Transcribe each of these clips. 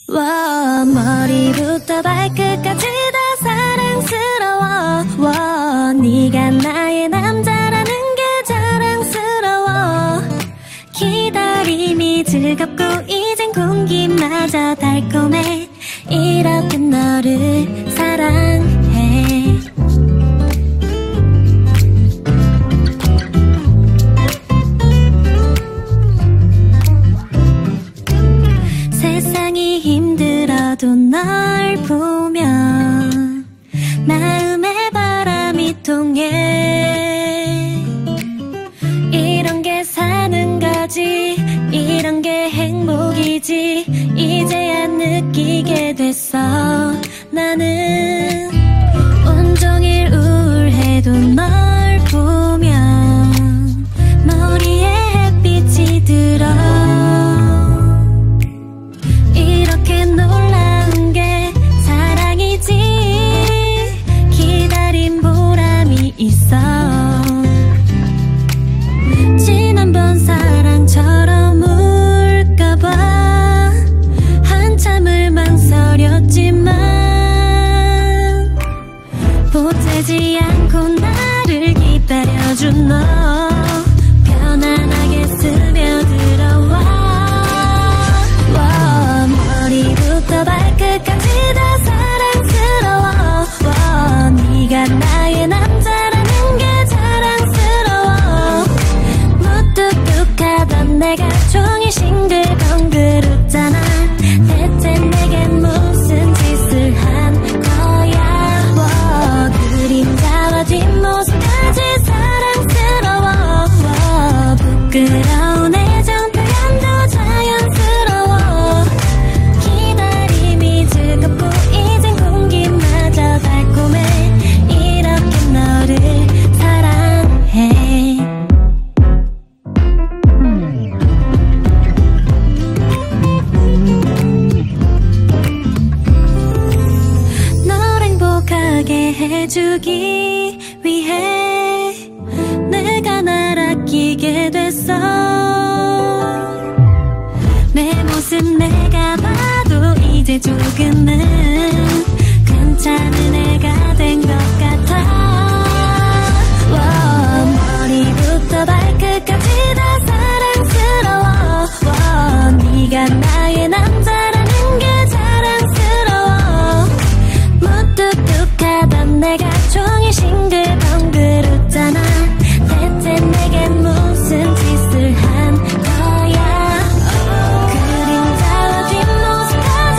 와, 머리부터 발끝까지 다 사랑스러워. 와, 네가 나의 남자라는 게 자랑스러워. 기다림이 즐겁고 이젠 공기마저 달콤해. 이렇게 너를 사랑해. 세상이 힘들어도 널 보면 마음에 바람이 통해. 이런 게 사는 거지, 이런 게 행복이지, 이제야 느끼게 됐어. 나는 온종일 우울해도 널 보면 머리에 햇빛이 들어. 이렇게 놀라운 게 사랑이지. 기다린 보람이 있어. 지난번 사랑처럼 울까봐 한참을 망설였지만 보채지 않고 나를 기다려준 너 편안하게 스며들어와. 와, 머리부터 발끝까지 다 사랑스러워. 와, 네가 나의 남자라는 게 자랑스러워. 무뚝뚝하던 내가 종일 싱글벙글 웃잖아. 대체 내겐 무슨 짓을 한 거야. 와, 그림자와 뒷모습까지 사랑스러워. 와, 부끄러운 애정 표현도 자연스러워. 기다림이 즐겁고 이젠 공기마저 달콤해. 이렇게 너를 사랑해. 널 행복하게 해주기 위해 내가 날 아끼게 됐어. 내 모습 내가 봐도 이제 조금은 괜찮은 애가 된 것 같아. 와, 머리부터 발끝까지 다 사랑스러워. 와, 네가 나의 남자라는 게 자랑스러워. 무뚝뚝하던 내가 종일 싱글벙글 웃잖아. 대체 내겐 무슨 짓을 한 거야. 그림자와 뒷모습까지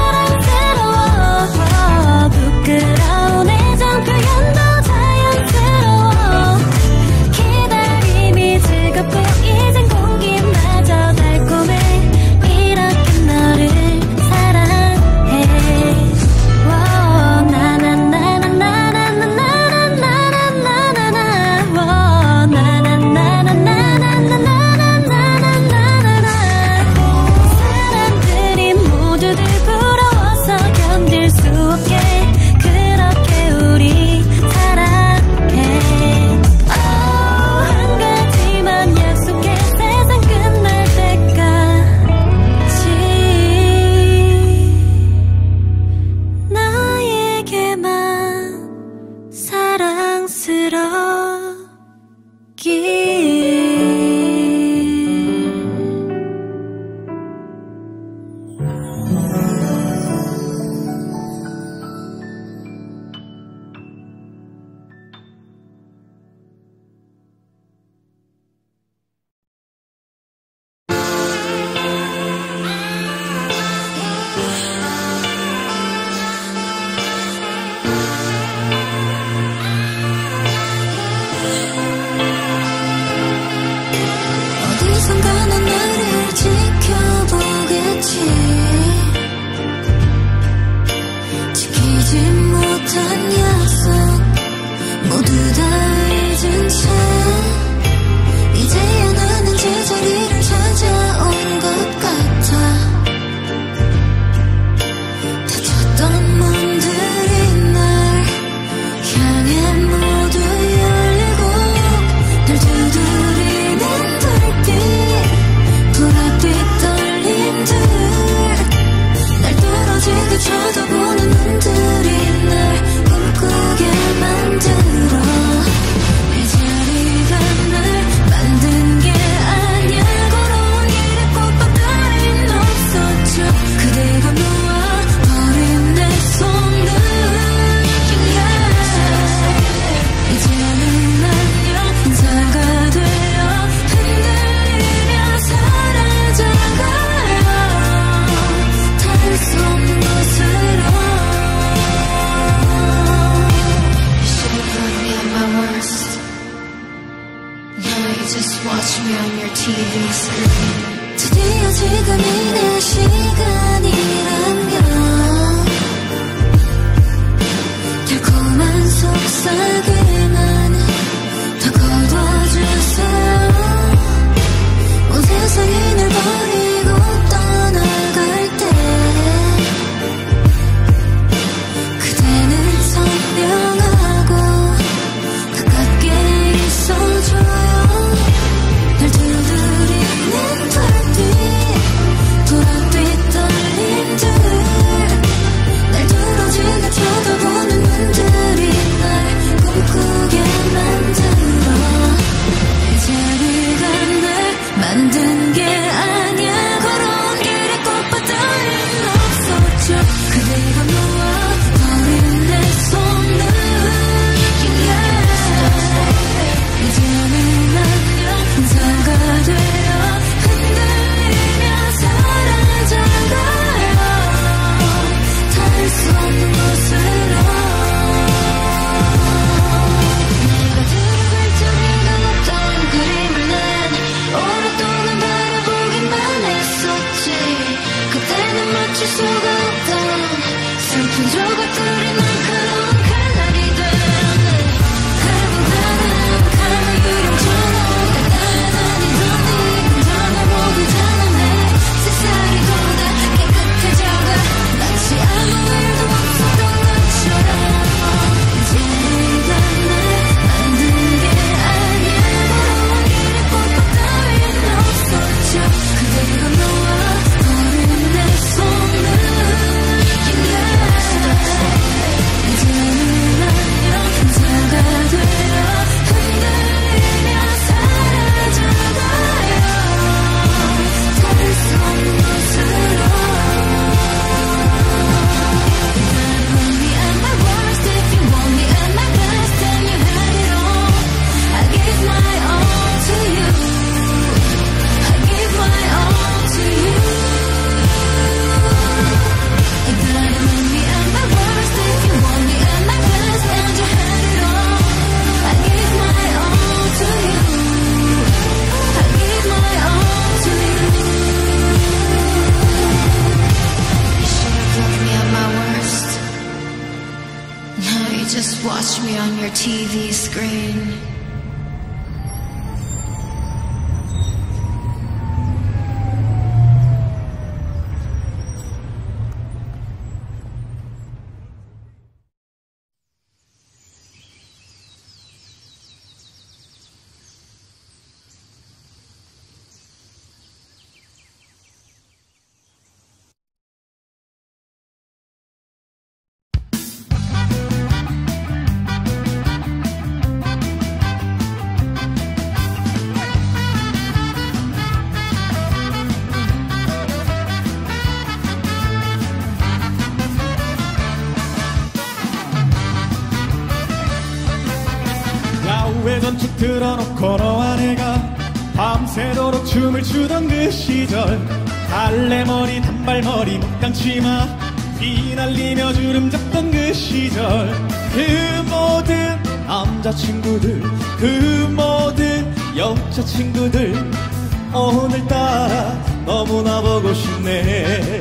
사랑스러워. 부끄러운 애정 표현도 자연스러워. 기다림이 즐겁고 이젠 공기마저 달콤해. 이렇게 너를 사랑해. 와, 나나나나나나나나나나나나나. 와, 나나나나나나나나나나나나. 사람들이 모두들 부러워서 견딜 수 없게 그렇게 우리 사랑해. 한 가지만 약속해. 세상 끝날 때까지 나에게만 사랑스럽기. 어디선가 넌 나를 지켜보겠지. 지키지 못한 약속 모두 다 잊은 채 이제야 나는 제자리를 찾아온 것 같아. 닫혔던 문들이 날 향해 모두 열리고 날 두드리는 불빛, 불앞빛 떨림들 날 TV screen. 드디어 지금이 내 시간이라면 달콤한 속삭임만 더 거둬주세요. 온 세상이 날 버리고 떠나갈 때 그대는 선명하고 가깝게 있어줘요. 날 두드리는 별빛 보랏빛 떨림들 날 두려지게 쳐다보는 눈들이 날 꿈꾸게 만들어. 이제 네가 날 만든 게 아니야. 걸어온 길에 꽃밭 따윈 없었죠. 그대가 놓아버린 내 손을 이제는 안녕 인사가 되어 흔들리며 사라져가요. 닿을 수 없는 곳으로. 내가 들어갈 적인가 없던 그림을 난 오랫동안 바라보기만 했었지. 그때는 맞출 수가 없던 슬픈 조각들이 날카로운 칼날이 되었네. 가보다는 칼을 유령처럼 따라다니던 네 전화 모두 자라네. 세상이 보다 깨끗해져가 마치 아무 일도 없었던 것처럼. 이제 네가 날 만든 게 아니야. 걸어온 길에 꽃밭 따윈 없었죠. 그대가 놓아버린 내 손을 이제는 안녕 인사가 되어 흔들리며 사라져가요. 닿을 수 없는 곳으로. You want me at my worst, if you want me at my best, then you had it all. I gave my all to you. I gave my all to you. You gotta want me at my worst, if you want me at my best, and you had it all. I gave my all to you. I gave my all to you. You should've left me at my worst. Now you just watch me on your TV screen. 전축 틀어놓고 너와 내가 밤새도록 춤을 추던 그 시절. 달래머리 단발머리 목당치마 휘날리며 주름 잡던 그 시절. 그 모든 남자친구들 그 모든 여자친구들 오늘따라 너무나 보고 싶네.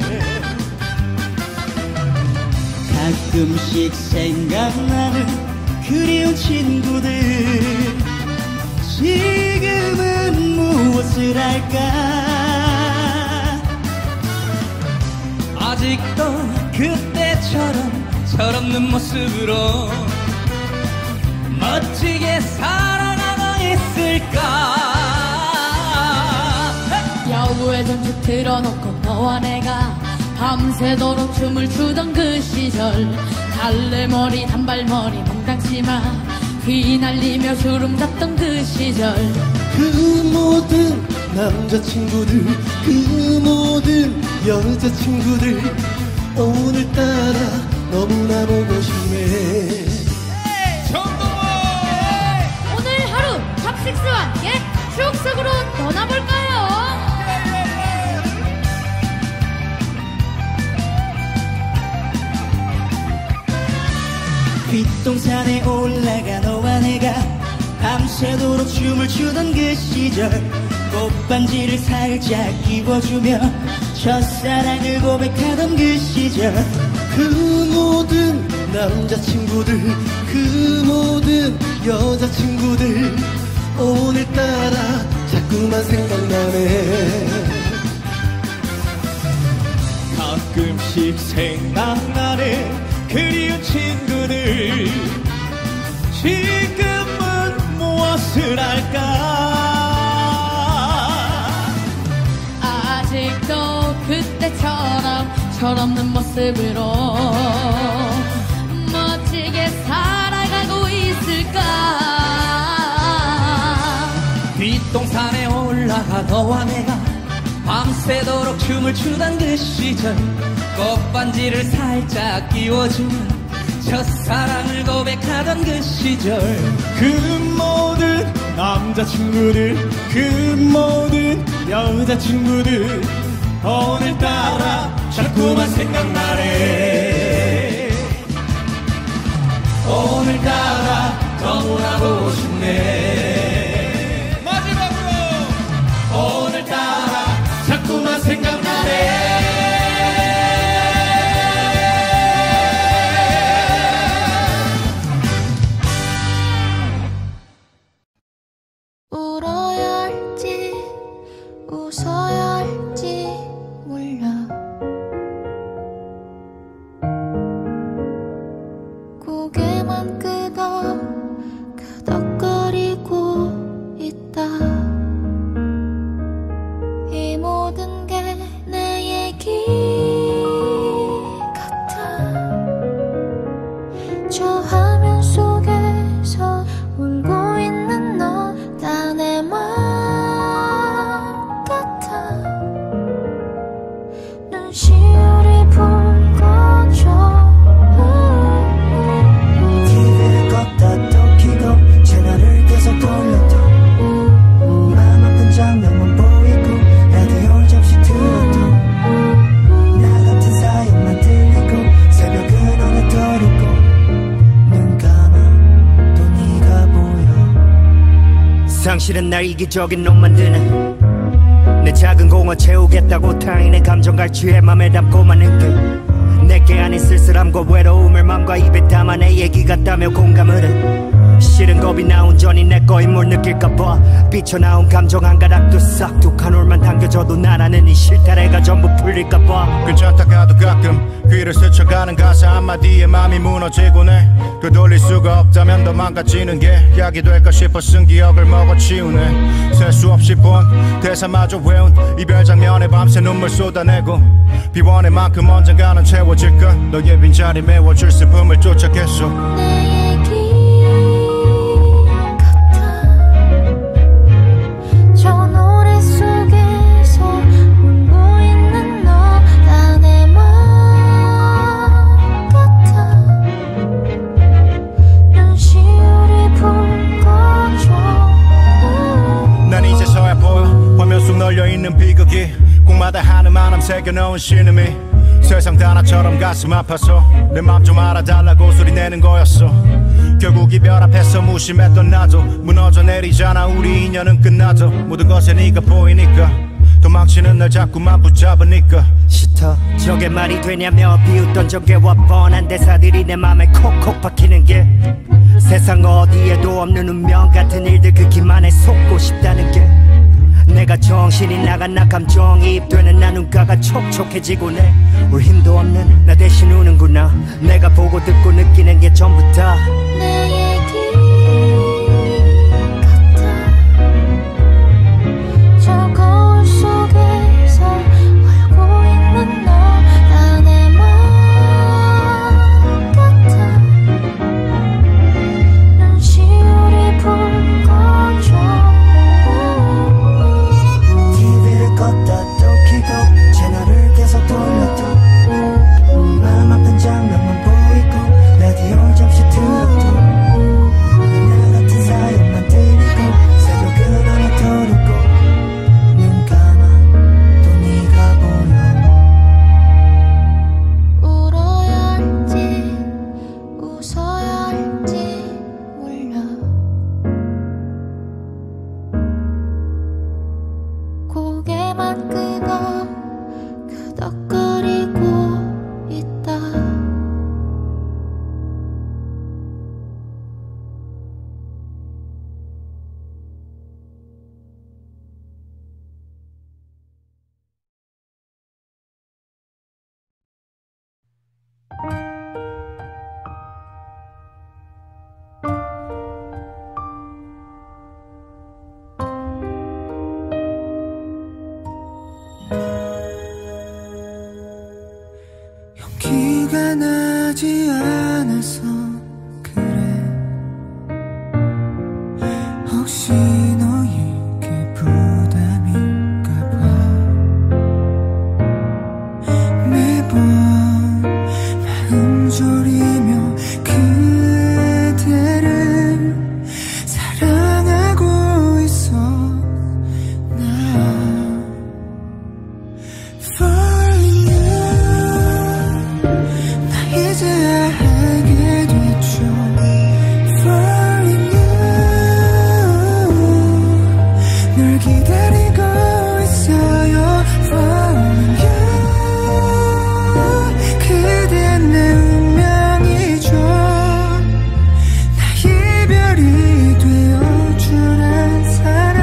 가끔씩 생각나는 그리운 친구들. 지금은 무엇을 할까. 아직도 그때처럼 철없는 모습으로 멋지게 살아가고 있을까. 야구에 전축 틀어놓고 너와 내가 밤새도록 춤을 추던 그 시절. 달래머리 단발머리 몽땅치마 휘날리며 주름 잡던 그 시절. 그 모든 남자친구들 그 모든 여자친구들 오늘따라 너무나 보고 싶네. 오늘 하루 탑식스와 함께 추억 속으로 떠나볼까요? 뒷동산에 올라가 너와 내가 밤새도록 춤을 추던 그 시절. 꽃반지를 살짝 끼워주며 첫사랑을 고백하던 그 시절 그 모든 남자친구들 그 모든 여자친구들 오늘따라 자꾸만 생각나네. 가끔씩 생각나는 그리운 친구들 지금은 무엇을 할까. 아직도 그때처럼 철없는 모습으로 멋지게 살아가고 있을까. 뒷동산에 올라가 너와 내가 밤새도록 춤을 추던 그 시절 꽃반지를 살짝 끼워주며 첫사랑을 고백하던 그 시절 그 모든 남자친구들 그 모든 여자친구들 오늘따라 자꾸만 생각나네. 오늘따라 너무나 보고 싶네. 마지막으로 오늘따라 자꾸만 생각나네. 울어야 할지 웃어야 할지 몰라. 고개만 끄덕거리고 있다. 이 모든 게 내 얘기 같아. 저 화면 속에서 울고 있는 너 다 내 맘 같아. 눈시울이 붉어져. TV를 껐다 또 켜고 채널을 계속 돌려도 마음 아픈 장면만 보이고 라디오를 잠시 들어도 나 같은 사연만 들리고 새벽은 어느 떠오르고 눈 감아 또 네가 보여. 상실은 날 이기적인 놈 만드는 내 작은 공원 채우겠다고 타인의 감정 갈취해 맘에 담고만 느껴. 내게 아닌 쓸쓸함과 외로움을 맘과 입에 담아 내 얘기 같다며 공감을 해. 실은 겁이 나 온전히 내 거인 뭘 느낄까봐 삐쳐나온 감정 한 가닥도 싹 두 칸올만 당겨져도 나라는 이 실타래가 전부 풀릴까봐. 괜찮다가도 가끔 귀를 스쳐가는 가사 한마디에 맘이 무너지곤 해. 되돌릴 수가 없다면 더 망가지는 게 약이 될까 싶어 쓴 기억을 먹어치우네. 셀 수 없이 본 대사마저 외운 이별 장면에 밤새 눈물 쏟아내고 비워낼 만큼 언젠가는 채워질까. 너의 빈자리 메워줄 슬픔을 쫓아겠어. 내 얘기 같아. 저 노래 속에서 울고 있는 너 다 내 맘 같아. 눈시울이 붉어져. 난 이제서야 보여 화면 속 널려있는 비극이 꿈마다 하늘만함 새겨놓은 신음이 세상 단아처럼 가슴 아파서 내 맘 좀 알아달라고 소리내는 거였어. 결국 이별 앞에서 무심했던 나도 무너져 내리잖아. 우리 인연은 끝나도 모든 것에 네가 보이니까 도망치는 날 자꾸만 붙잡으니까 싫다. 저게 말이 되냐며 비웃던 전개와 뻔한 대사들이 내 맘에 콕콕 박히는 게 세상 어디에도 없는 운명 같은 일들 그 기만에 속고 싶다는 게 내가 정신이 나간 나 감정이입되는 나 눈가가 촉촉해지고 내 울 힘도 없는 나 대신 우는구나. 내가 보고 듣고 느끼는 게 전부 다 내 얘기 같아. 저 거울 속에서 울고 있는 너 다 내 맘 같아. 눈시울이 붉어져. TV를 껐다 또 켜고 채널을 계속 돌려도 마음 아픈 장면만 보이고 라디오를 잠시 들어도 고개만 끄고 끄덕거리고 있다. 용기가 나지 않아서 그래. 혹시 너에게 부담인가 봐. 매번 마음 졸이며 그대를 사랑하고 있어 나. Falling you, 나 이제야 알게 됐죠. Falling you, 널 기다리고 있어요. Falling you, 그댄 내 운명이죠. 나 이별이 되어주는 사람,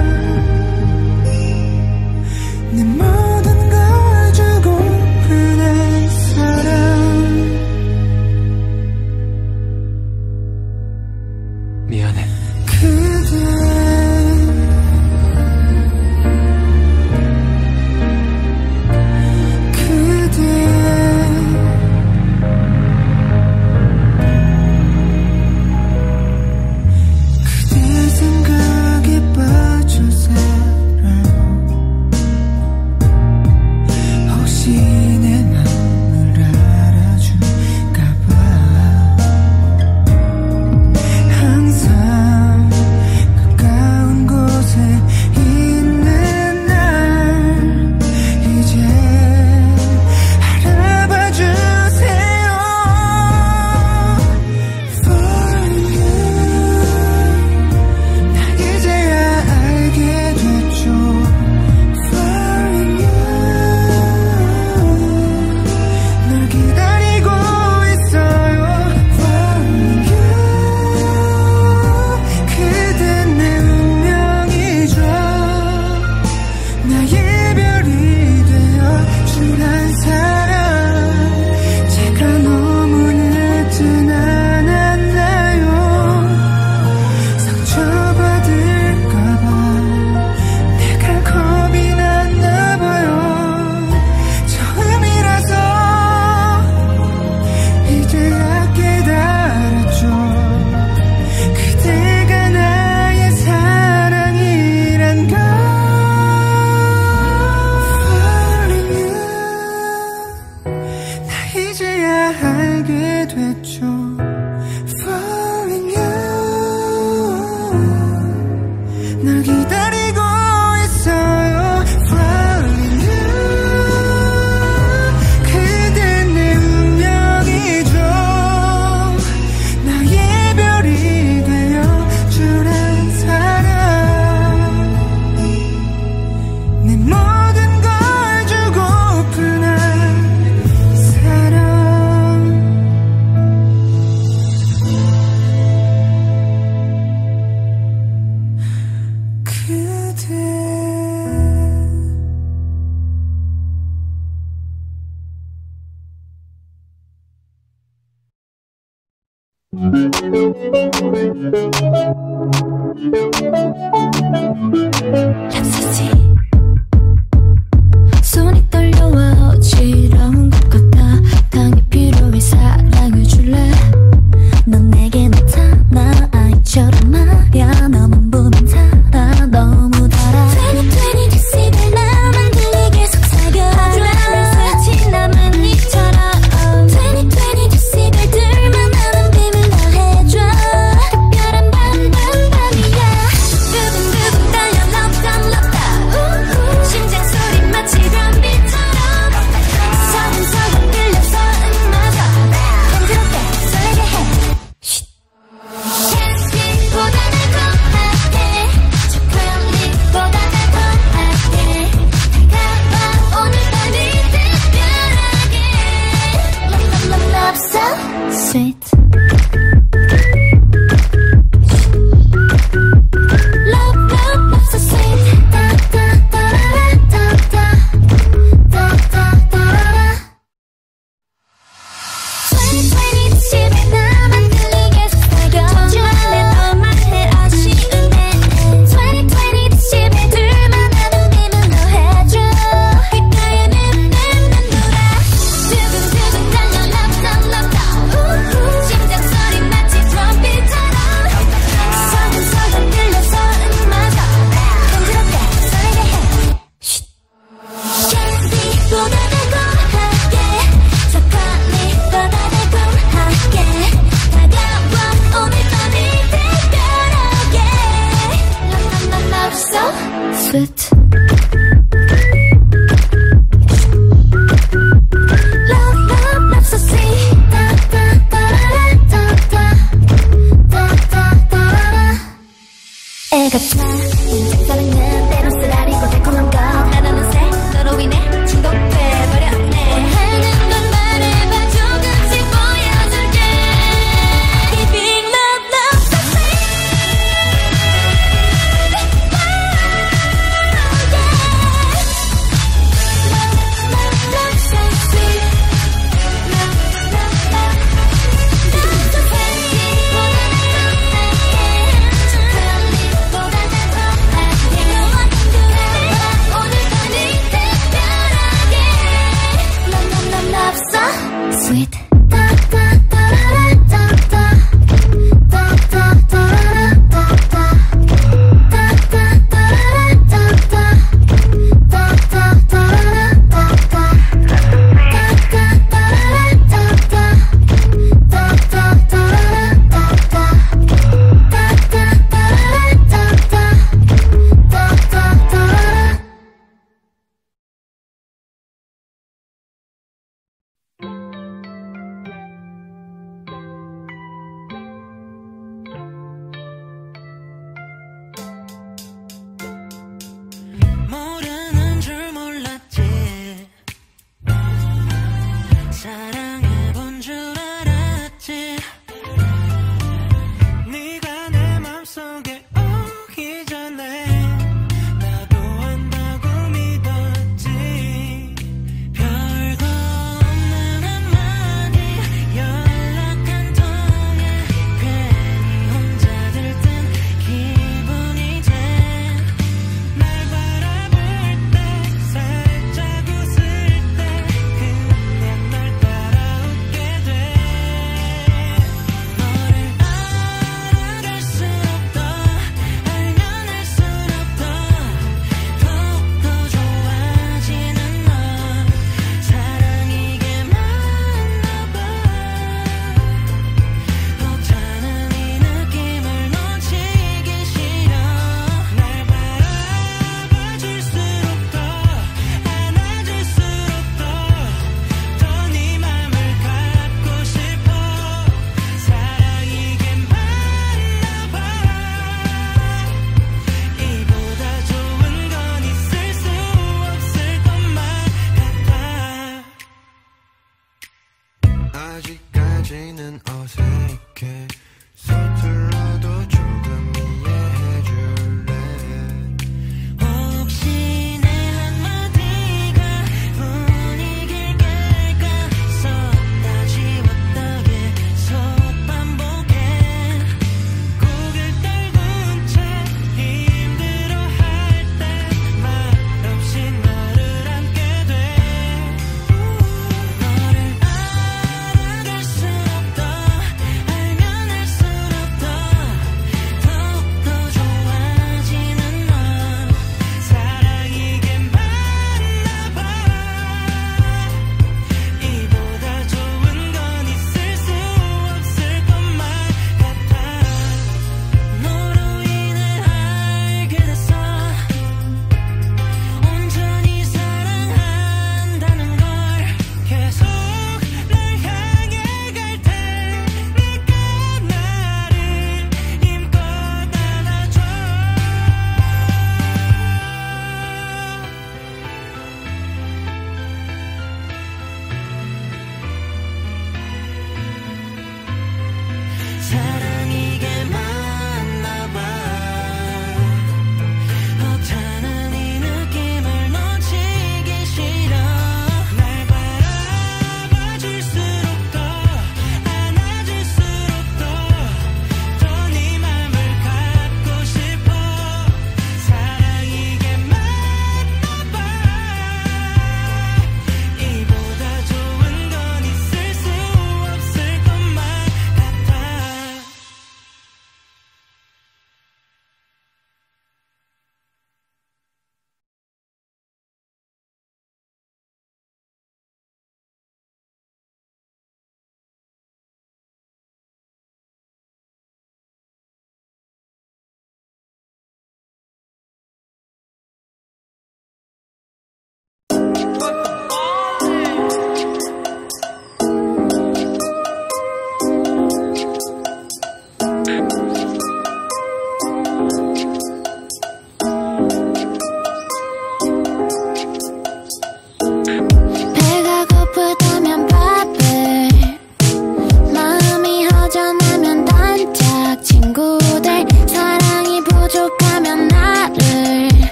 내 모든 걸 주고픈 한 사람. 미안해. 그대 생각에 빠져 살아요. 혹시 내 맘을 알아줄까봐 항상 가까운 곳에 있는 날 이제 알아봐 주세요. Falling you, 나 이제야 알게 됐죠. Falling you, 널 기다리고 있어요. Falling you, 그댄 내 운명이죠. 나 이별이 되어준 한 사람, 제가 너무 늦진 않았나요? 상처받을까봐 내가 겁이 났나봐요. 처음이라서 이제야 깨달았죠. 그대가 나의 사랑이란 걸. Falling you, 나 이제야 알게 됐죠. Falling you, 널 기다리고 있어요. Falling you, 그댄 내 운명이죠. 나 이별이 되어준 한 사람, 내 모든 걸 주고픈 한 사람. 그대 lap소시 손이 떨려와 어지러운 것 같아. 강이 필요해 사랑을 줄래. 넌 내게 나타나 아이처럼 말야. 너만 보면 달아 너무 달아. 2020 decibel 나만 들리게 속삭여. 아드레날린 스치 남은 입처럼 2020 decibel들만 나는 비밀로 해줘. 특별한 밤이야. 두근두근 달려 love time love time.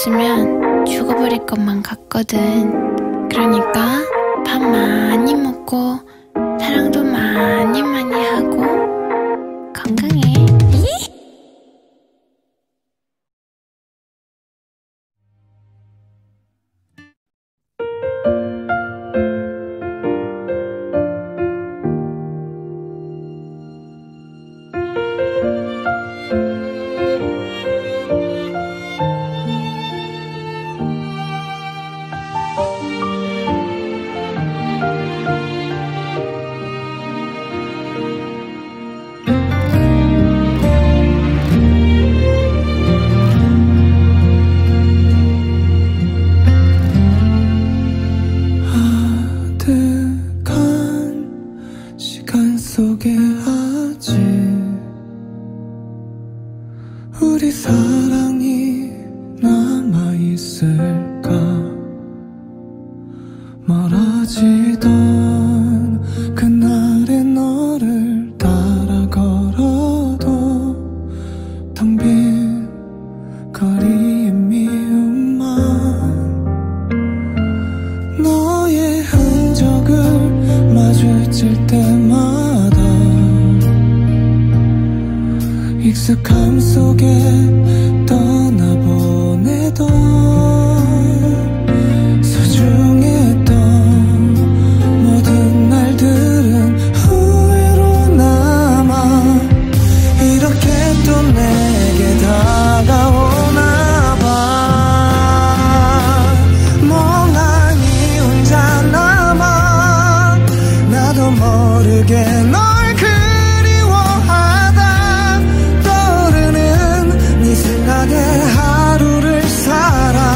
없으면 죽어버릴 것만 같거든. 그러니까 밥 많이 먹고 사랑도 많이 많이 하고 건강해. 우리 사랑이 남아있을까 멀어지던 그날의 너를 따라 걸어도 텅 빈 거리의 미움만 너의 흔적을 마주칠 때마다 익숙함 속에 떠나보내도 소중했던 모든 날들은 후회로 남아 이렇게 또 내게 다가오나봐 멍하니 혼자 남아 나도 모르게 널 그리워하다 떠오르는 네 생각에 하루를 살아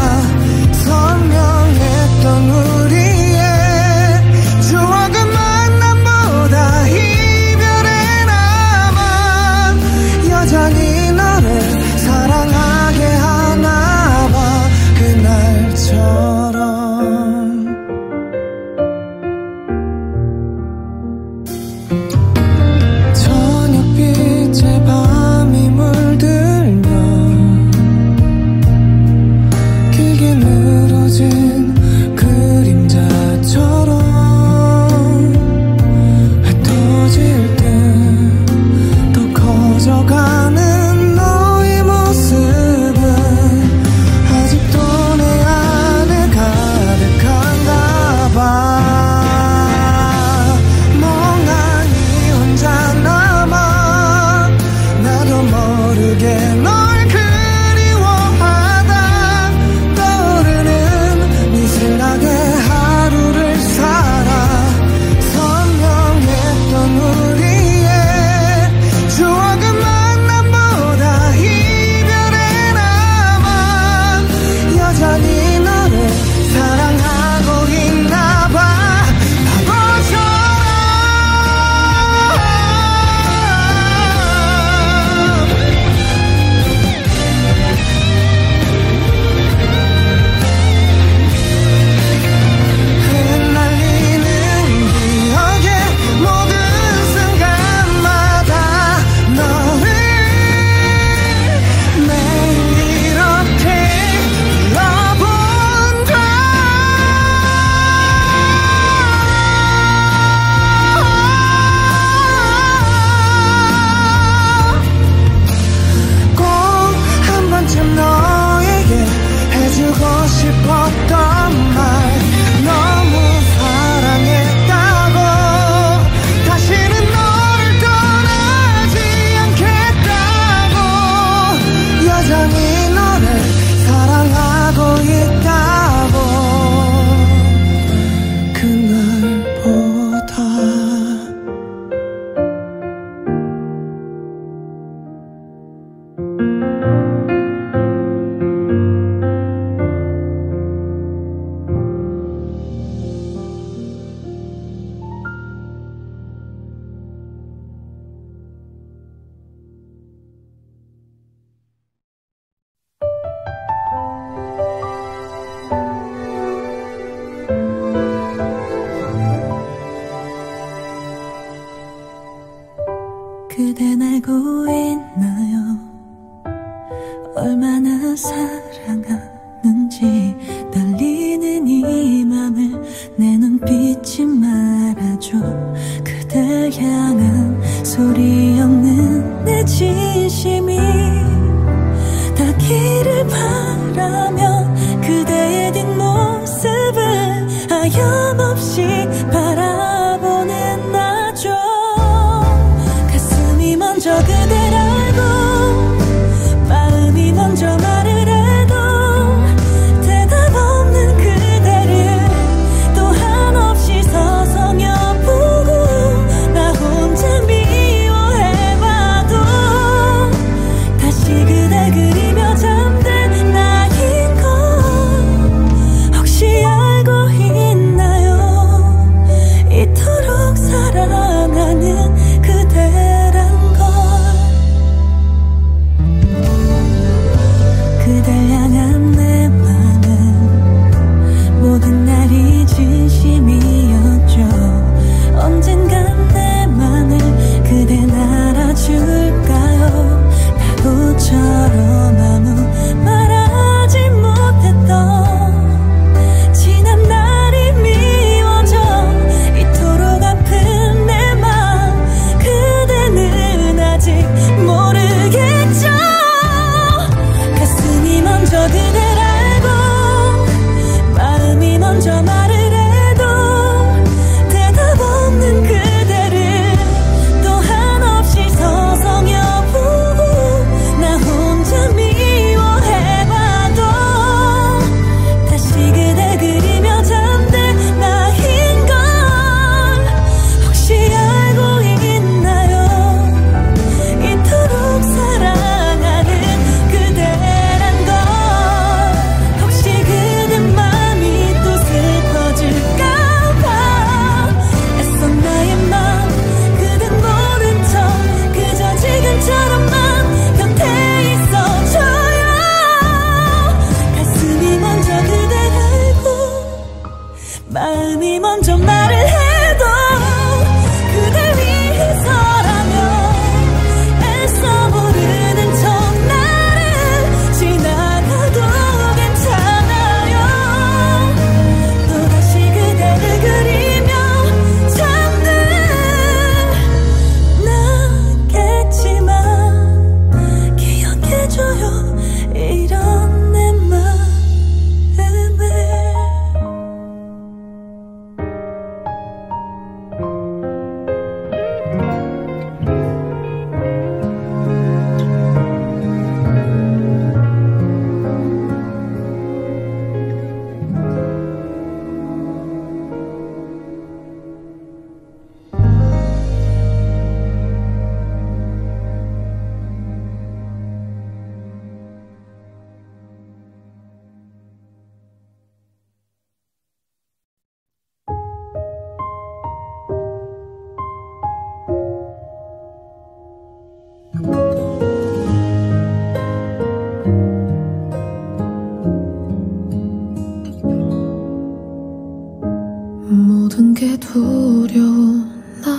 게 두려운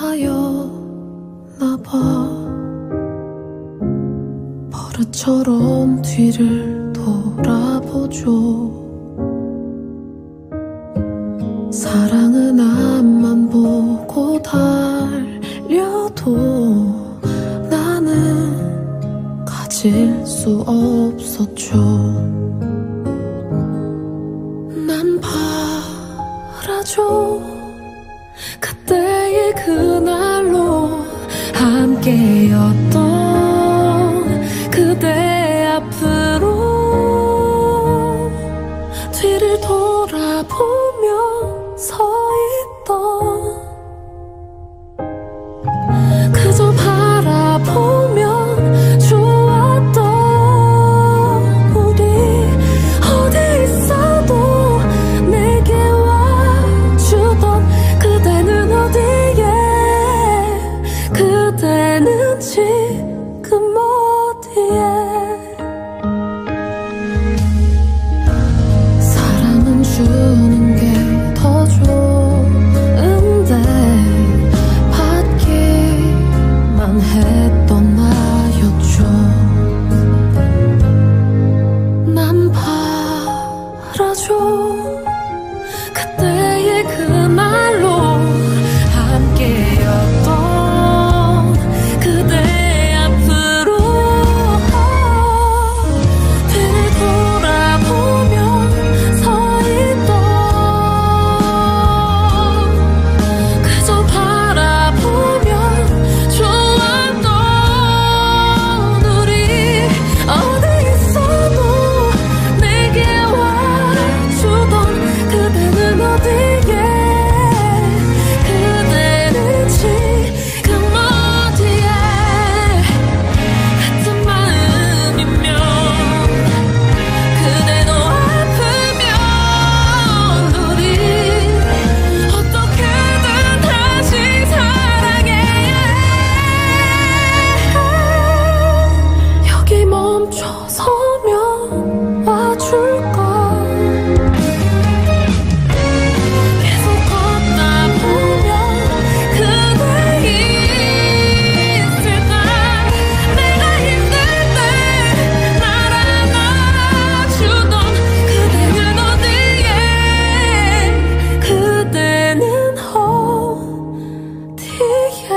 나였나봐. 버릇처럼 뒤를 돌아보죠. 사랑은 앞만 보고 달려도 나는 가질 수 없었죠. 난 바라죠. 그때의 그날로 함께였던 그대 앞으로 뒤를 돌아보며 서 있던, 그저 바라보면 좋았던 우리. 어디 있어도 내게 와주던 그대는 어디에, 그대는 지금 어디에. 사랑은 주는 게 더 좋은데 받기만 했던 나였죠. 난 바라죠. 그때의 그날로 함께였던 그대 앞으로 뒤를 돌아보며 서 있던, 그저 바라보면 좋았던 우리. 어디 있어도 내게 와주던 그대는 어디에, 그대는 지금 어디에. 같은 마음이면 그대도 아프면 우리 어떻게든 다시 사랑해야 해. 여기 멈춰서면 와줄까. 계속 걷다 보면 그대 있을까. 내가 힘들 때 날 안아주던 그대는 어디에, 그대는 어디에.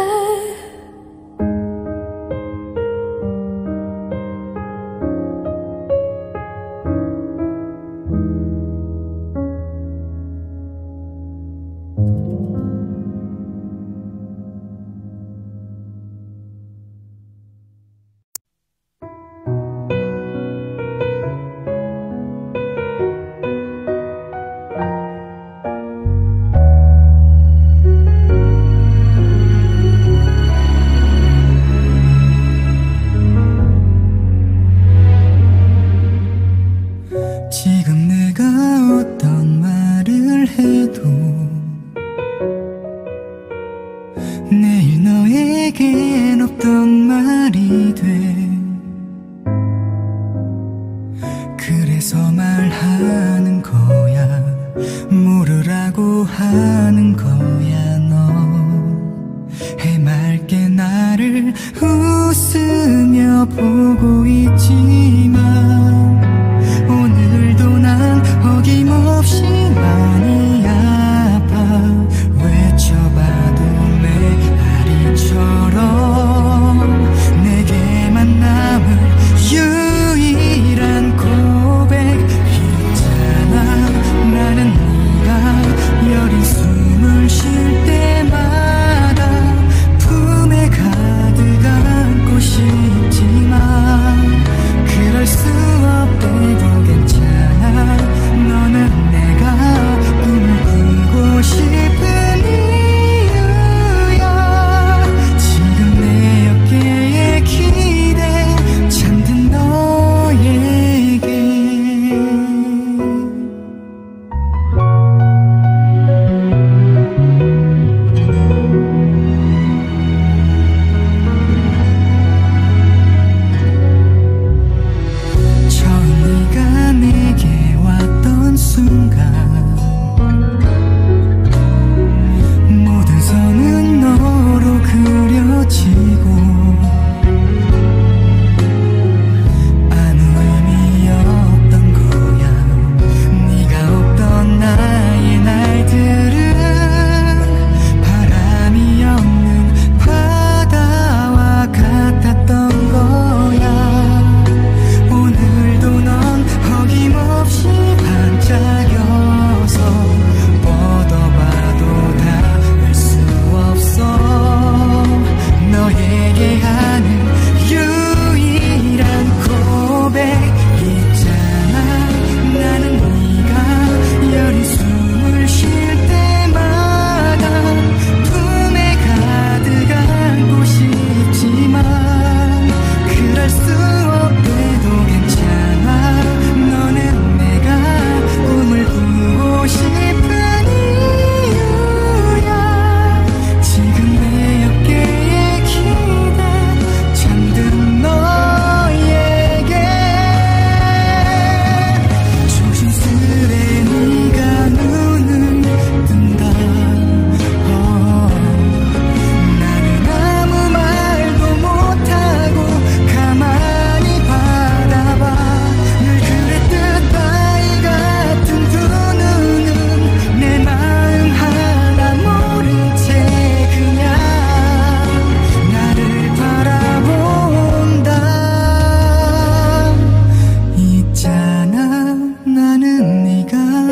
지금 내가 어떤 말을 해도 내일 너에겐 없던 말이 돼. 그래서 말하는 거야, 모르라고 하는 거야. 너 해맑게 나를 웃으며 보고 있지만 오늘도 나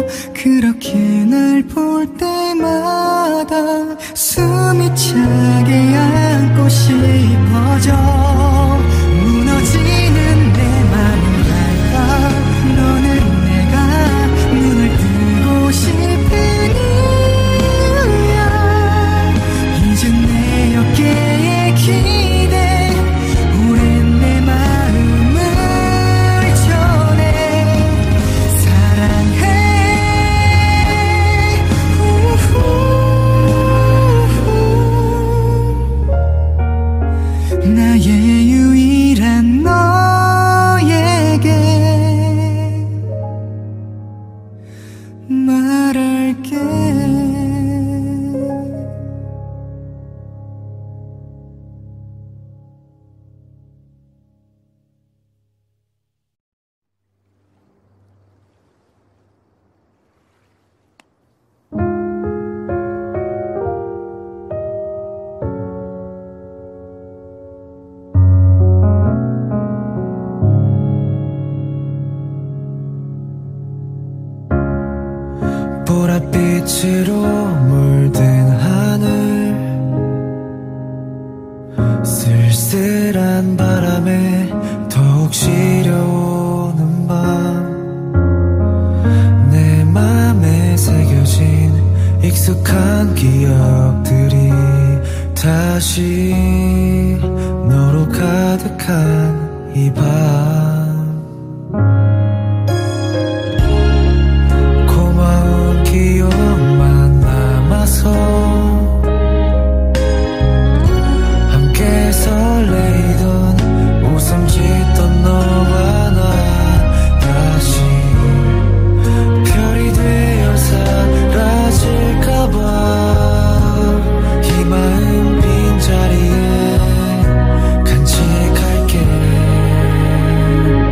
그렇게 날 볼 때마다 숨이 차게 안고 싶어져. 무너지는 내 맘을 알까. 너는 내가 눈을 뜨고 싶은 이유야. 이젠 내 어깨에 기대 오랜 내 마음을 전해. 사랑해. 나의 유일한 너에게 말할게. 보랏빛으로 물든 하늘, 쓸쓸한 바람에 더욱 시려오는 밤, 내 맘에 새겨진 익숙한 기억들이 다시 너로 가득한 이 밤. 기억만 남아서 함께 설레이던 웃음 짓던 너와 나 다시 별이 되어 사라질까봐 이 마음 빈자리에 간직할게.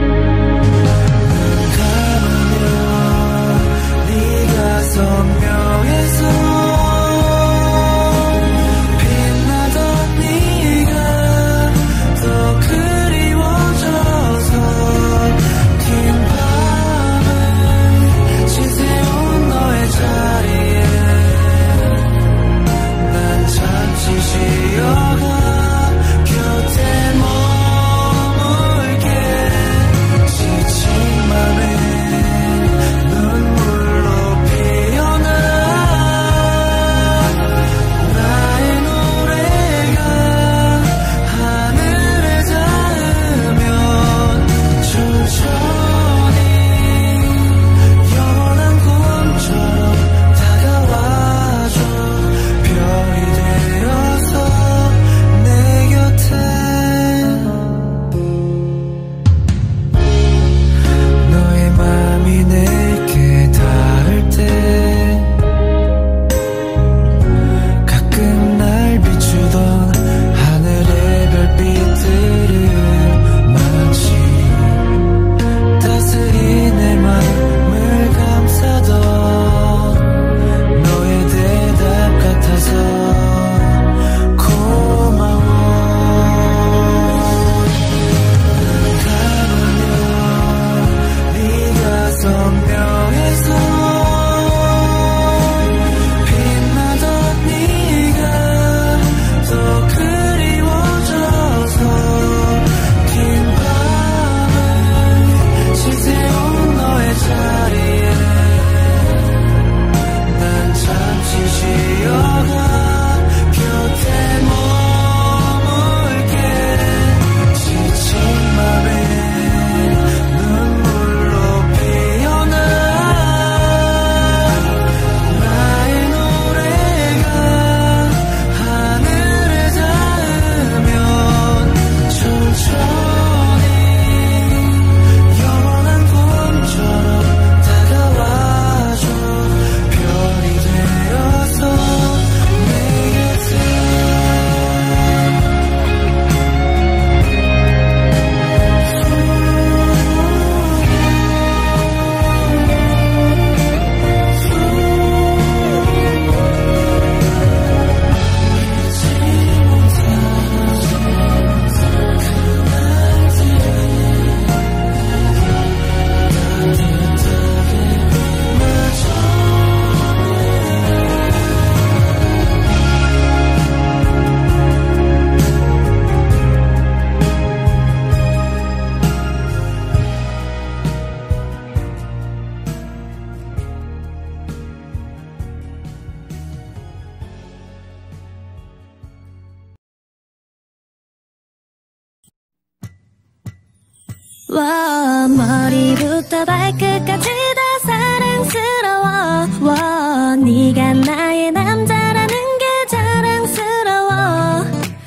와, 머리부터 발끝까지 다 사랑스러워. 와, 네가 나의 남자라는 게 자랑스러워.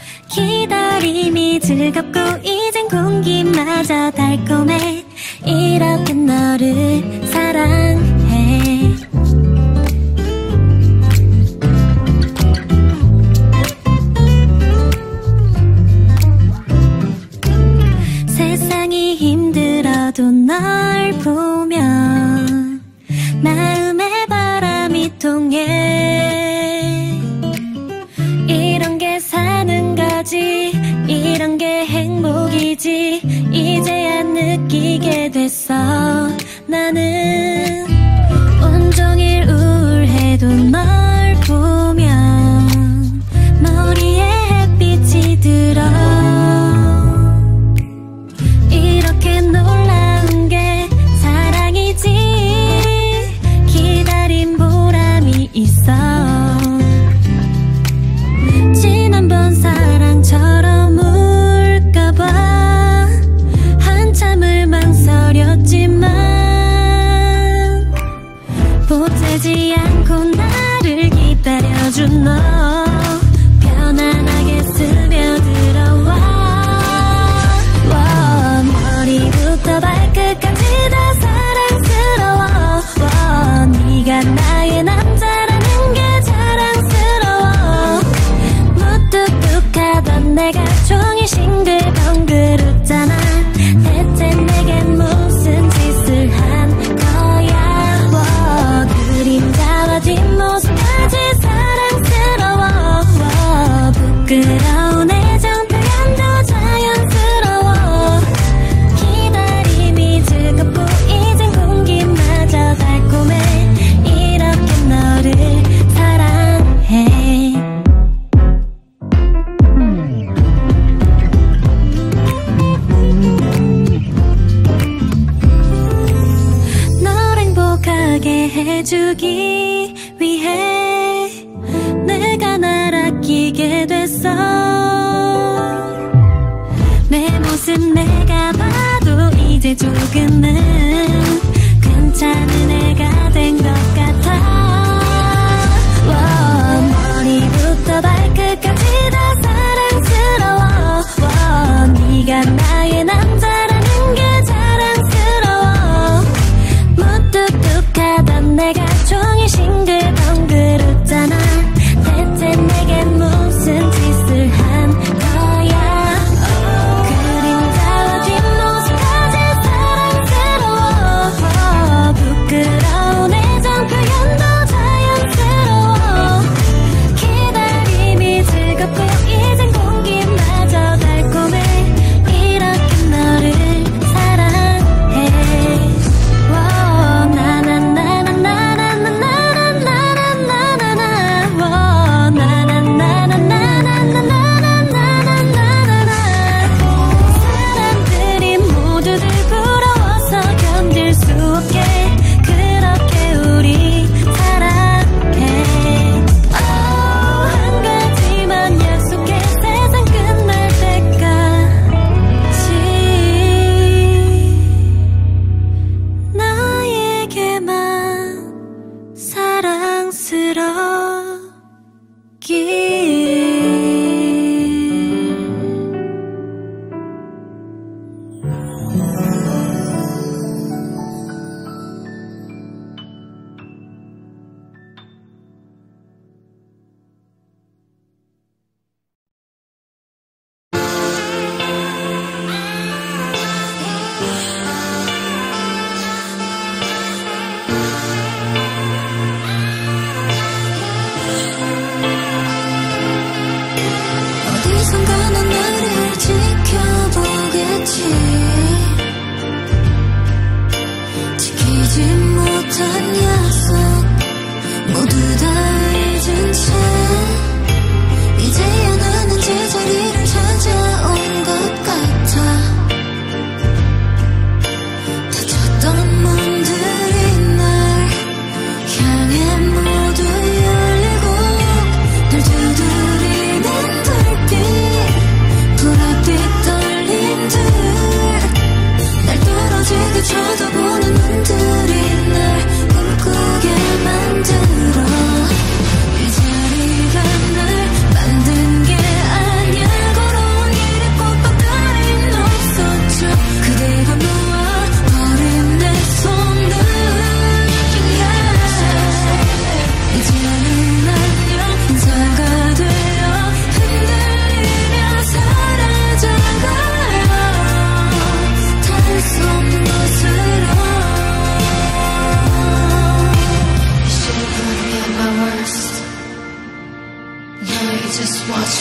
기다림이 즐겁고 이젠 공기마저 달콤해. 이렇게 너를 사랑해. 세상이 힘들어도 널 보면 마음에 바람이 통해. 이런 게 사는 거지, 이런 게 행복이지, 이제야 느끼게 됐어. 나는 온종일 우울해도 널 보면 머리에 햇빛이 들어. 이렇게 놀라운 게 사랑이지. 기다린 보람이 있어. 지난번 사랑처럼 울까봐 한참을 망설였지만 보채지 않고 나를 기다려준 너 편안하게 스며들어와. 와, 머리부터 발끝까지 다 사랑스러워. 와, 네가 나의 남자라는 게 자랑스러워. 무뚝뚝하던 내가 종일 싱글벙글 웃잖아. 대체 내겐 무슨 짓을 한 거야. 와, 그림자와 뒷모습까지 사랑스러워. 와, 부끄러운 애정 표현도 자연스러워. 기다림이 즐겁고 이젠 공기마저 달콤해. 이렇게 너를 사랑해. 널 행복하게 해주기 위해 내가 날 아끼게 됐어. 내 모습 내가 봐도 이제 조금은 괜찮은 애가 된 것 같아. 와, 머리부터 발끝까지 다 사랑스러워. 와, 네가 나의 남자라는 게 자랑스러워. 무뚝뚝하던 내가 종일 싱글벙글 웃잖아. 대체 내겐 무슨 짓을 한 거야. 그림자와 뒷모습까지 사랑스러워. 부끄러운 애정 표현도 자연스러워. 기다림이 즐겁고 이젠 공기마저 달콤해. 이렇게 너를 사랑해. 와, 나나나나나나나나나나나나나. 와, 나나나나나나나나나나나나. 사람들이 모두들 부러워서 견딜 수 없게 그렇게 우리 사랑해. 한 가지만 약속해. 세상 끝날 때까지 나에게만 사랑스럽기.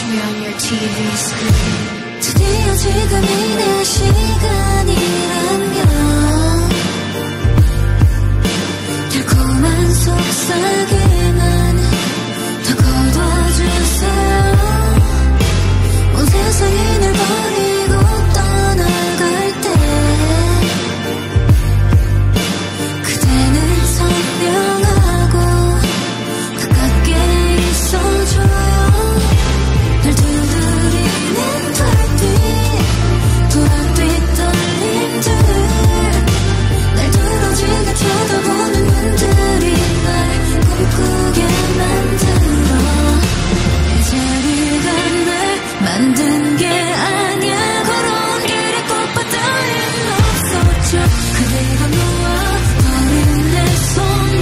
me on your TV screen. 드디어 지금이 내 시간이라면 달콤한 속삭임은 더 거둬주세요. 온 세상이 날 버리고 떠나갈 때 그대는 선명하고 가깝게 있어줘요. 날 두드리는 달빛 보랏빛 떨림들 날 두려지게 쳐다보는 눈들이 날 꿈꾸게 만들어 이 자리가 날 만든 게 아니야. 걸어온 길에 꽃밭 따윈 없었죠. 그대가 놓아 버린 내 손을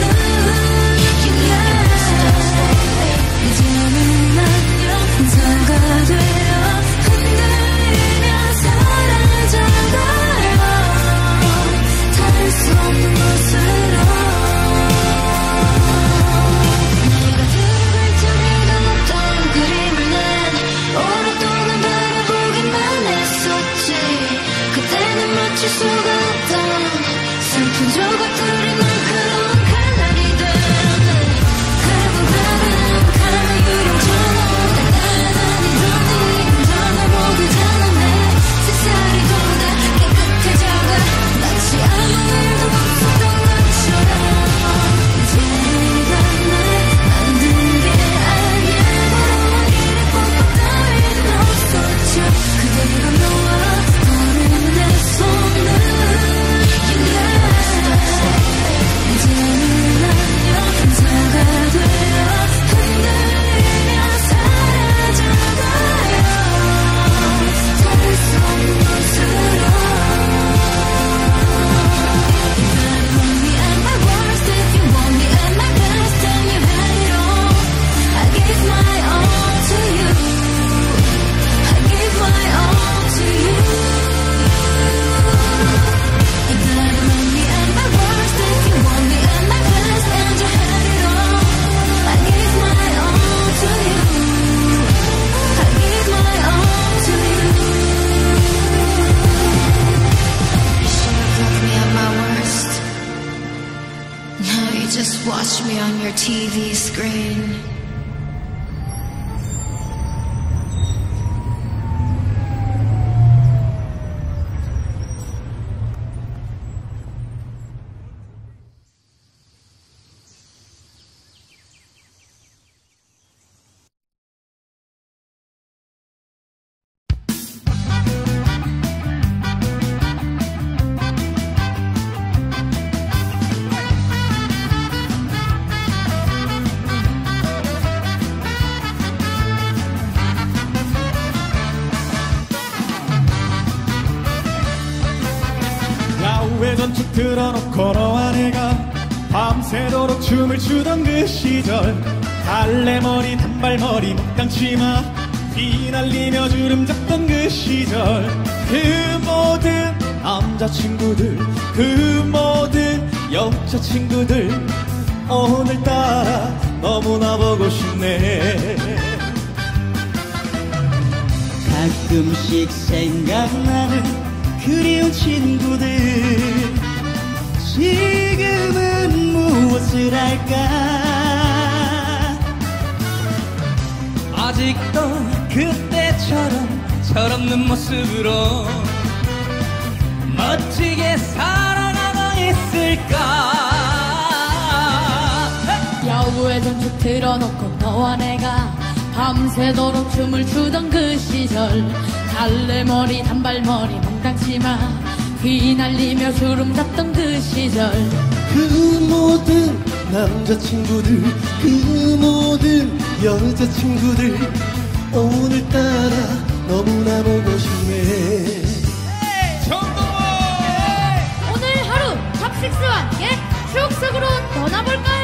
이제는 안녕 인사가 되어 흔들리며 사라져가요. 닿을 수 없는 곳으로 내가 들어갈 자리가 없던 그림을 난 오랫동안 바라보기만 했었지. 그때는 맞출 수가 없던 슬픈 조각들이 날카로운 칼날이 돼 가고 가는 가는 유령처럼 따라다니던 네 감정을 보기 전에 내 세상이 돋아 깨끗해져가 마치 아무 일도 없었던 것처럼 이제 네가 날 만든 게 아니야. 걸어온 길에 꽃밭 따윈 없었죠. 그대가 놓아 버린 내 손을 이제는 안녕 인사가 되어 흔들리며 사라져가요. 닿을 수 없는 곳으로 You gotta want me at my worst if you want me at my best then you had it all. I gave my all to you. I gave my all to you. You gotta want me at my worst if you want me at my best and you had it all. I gave my all to you. I gave my all to you. You should have left me at my worst. Now you just watch me on your TV screen. 야후에 전축 틀어놓고 너와 내가 밤새도록 춤을 추던 그 시절 달래머리 단발머리 목당치마 휘날리며 주름 잡던 그 시절 그 모든 남자친구들 그 모든 여자친구들 오늘따라 너무나 보고 싶네. 가끔씩 생각나는 그리운 친구들 지금은 무엇을 할까. 아직도 그때처럼 철없는 모습으로 멋지게 살아가고 있을까. 야후에 전축 틀어놓고 너와 내가 밤새도록 춤을 추던 그 시절 달래머리 단발머리 몽땅치마 휘날리며 주름 잡던 그 시절 그 모든 남자친구들 그 모든 여자친구들 오늘따라 너무나 보고 싶네. 오늘 하루 탑식스와 함께 추억 속으로 떠나볼까요?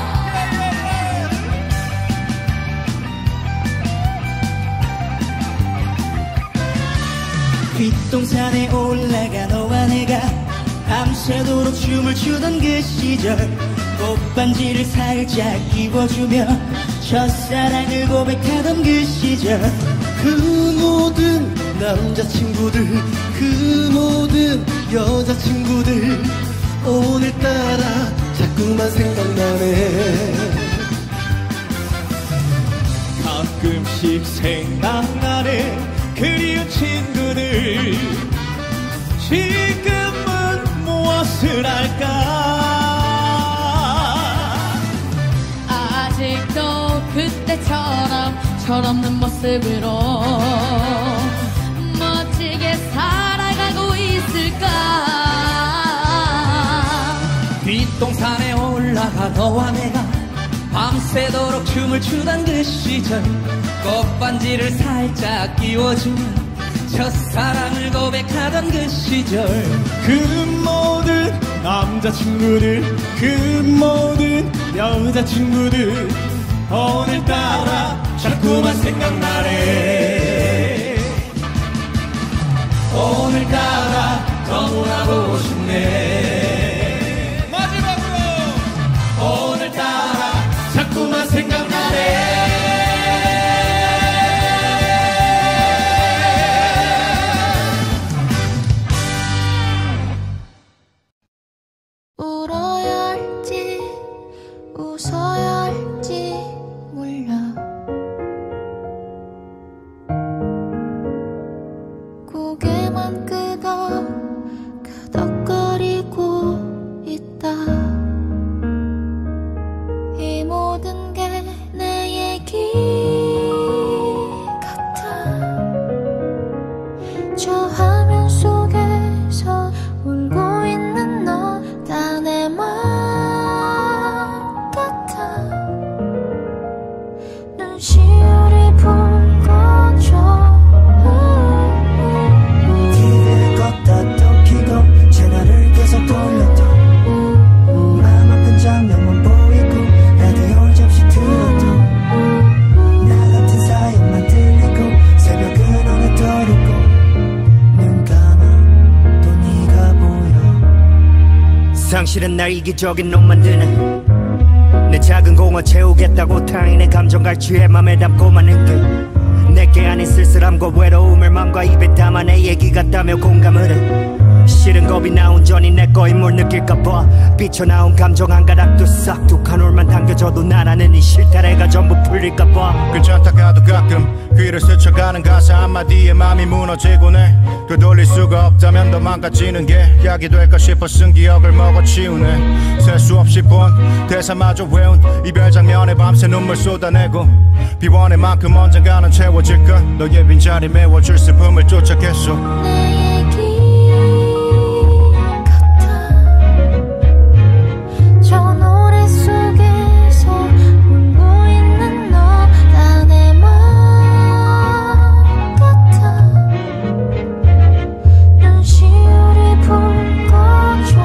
뒷동산에 올라가 너와 내가 밤새도록 춤을 추던 그 시절 꽃반지를 살짝 입어주며 첫사랑을 고백하던 그 시절 그 모든 남자친구들 그 모든 여자친구들 오늘따라 자꾸만 생각나네. 가끔씩 생각나네 그리운 친구들. 지금은 무엇을 할까. 아직도 그때처럼 철없는 모습으로 멋지게 살아가고 있을까. 뒷동산에 올라가 너와 내가 밤새도록 춤을 추던 그 시절 꽃반지를 살짝 끼워주면 첫사랑을 고백하던 그 시절 그 모든 남자친구들 그 모든 여자친구들 오늘따라 자꾸만 생각나네. 오늘따라 너무나 보고 싶네. 마지막으로 오늘따라 자꾸만 생각나네. 울어야 할지 웃어야 할지 몰라. 고개만 끄덕 끄덕거리고 있다. 이 모든 게 내 얘기 같아. 저 화면 속에서 울고 있는 너 다 내 맘 같아. 눈시울이 붉어져. TV를 껐다 또 켜고 채널을 계속 돌려도 마음 아픈 장면만 보이고 라디오를 잠시 틀어도 나 같은 사연만 들리고 새벽은 어느 떠오르고 눈 감아 또 네가 보여. 상실은 날 이기적인 놈 만드네. 내 작은 공허 채우겠다고 타인의 감정 갈취해 맘에 담고만 느껴. 내게 아닌 쓸쓸함과 외로움을 맘과 입에 담아 내 얘기 같다며 공감을 해. 실은 겁이 나 온전히 내 거인 뭘 느낄까봐 삐쳐나온 감정 한 가닥도 싹둑한 올만 당겨져도 나라는 이 실타래가 전부 풀릴까봐. 괜찮다가도 가끔 귀를 스쳐가는 가사 한마디에 맘이 무너지곤 해. 되돌릴 수가 없다면 더 망가지는 게 약이 될까 싶어 쓴 기억을 먹어치우네. 셀 수 없이 본 대사마저 외운 이별 장면에 밤새 눈물 쏟아내고 비워낼 만큼 언젠가는 채워질까. 너의 빈자리 메워줄 슬픔을 쫓아겠어. 내 얘기 같아. 저 노래 속에서 울고 있는 너 다 내 맘 같아. 눈시울이 붉어져.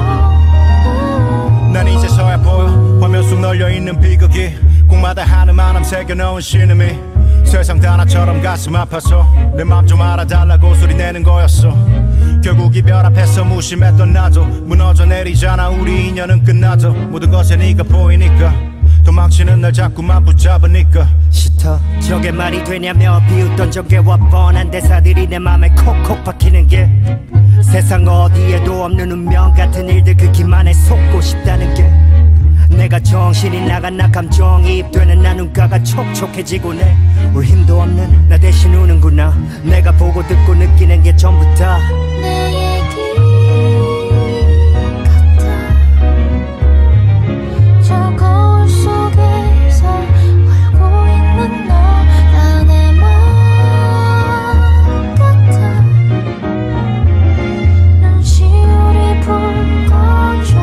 난 이제서야 보여 화면 속 널려있는 비극이 곡마다 하늘만함 새겨놓은 신음이 세상 다 나처럼 가슴 아파서 내 맘 좀 알아달라고 소리내는 거였어. 결국 이별 앞에서 무심했던 나도 무너져 내리잖아. 우리 인연은 끝나도 모든 것에 네가 보이니까 도망치는 날 자꾸만 붙잡으니까 싫다. 저게 말이 되냐며 비웃던 전개와 뻔한 대사들이 내 맘에 콕콕 박히는 게 세상 어디에도 없는 운명 같은 일들 그 기만에 속고 싶다는 게 내가 정신이 나간 나 감정이입되는 나 눈가가 촉촉해지곤 해. 울 힘도 없는 나 대신 우는구나. 내가 보고 듣고 느끼는 게 전부 다 내 얘기 같아. 저 거울 속에서 울고 있는 너 다 내 맘 같아. 눈시울이 붉어져.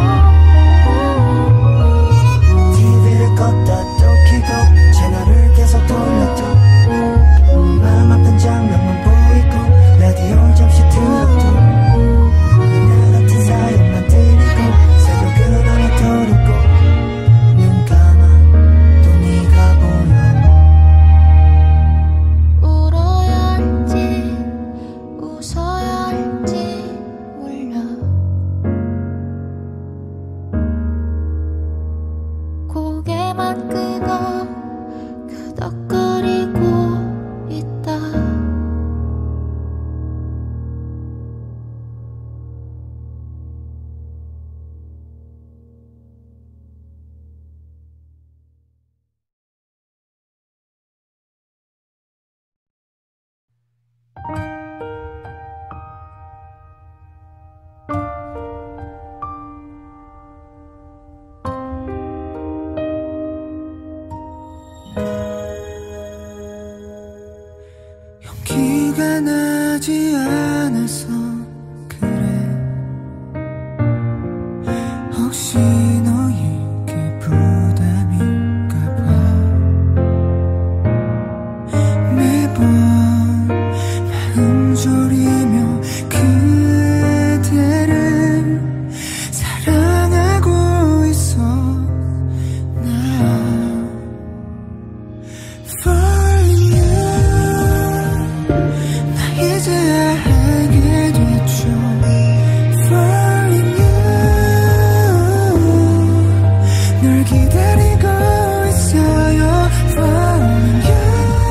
TV를 껐다 또 켜고 채널을 계속 돌려도 마음 아픈 장면만 보이고 라디오를 잠시 틀어도 나 같은 사연만 들리고 새벽은 어느 떠오르고 눈 감아 또 네가 보여. 울어야 할지 웃어야 할지 몰라. 고개만 끄덕 하지 않아서 그래. 혹시 너에게 부담인가봐. 매번 마음 졸이며 그대를 사랑하고 있어 나. Falling you 나 이제야 알게 됐죠. Falling you 널 기다리고 있어요. Falling you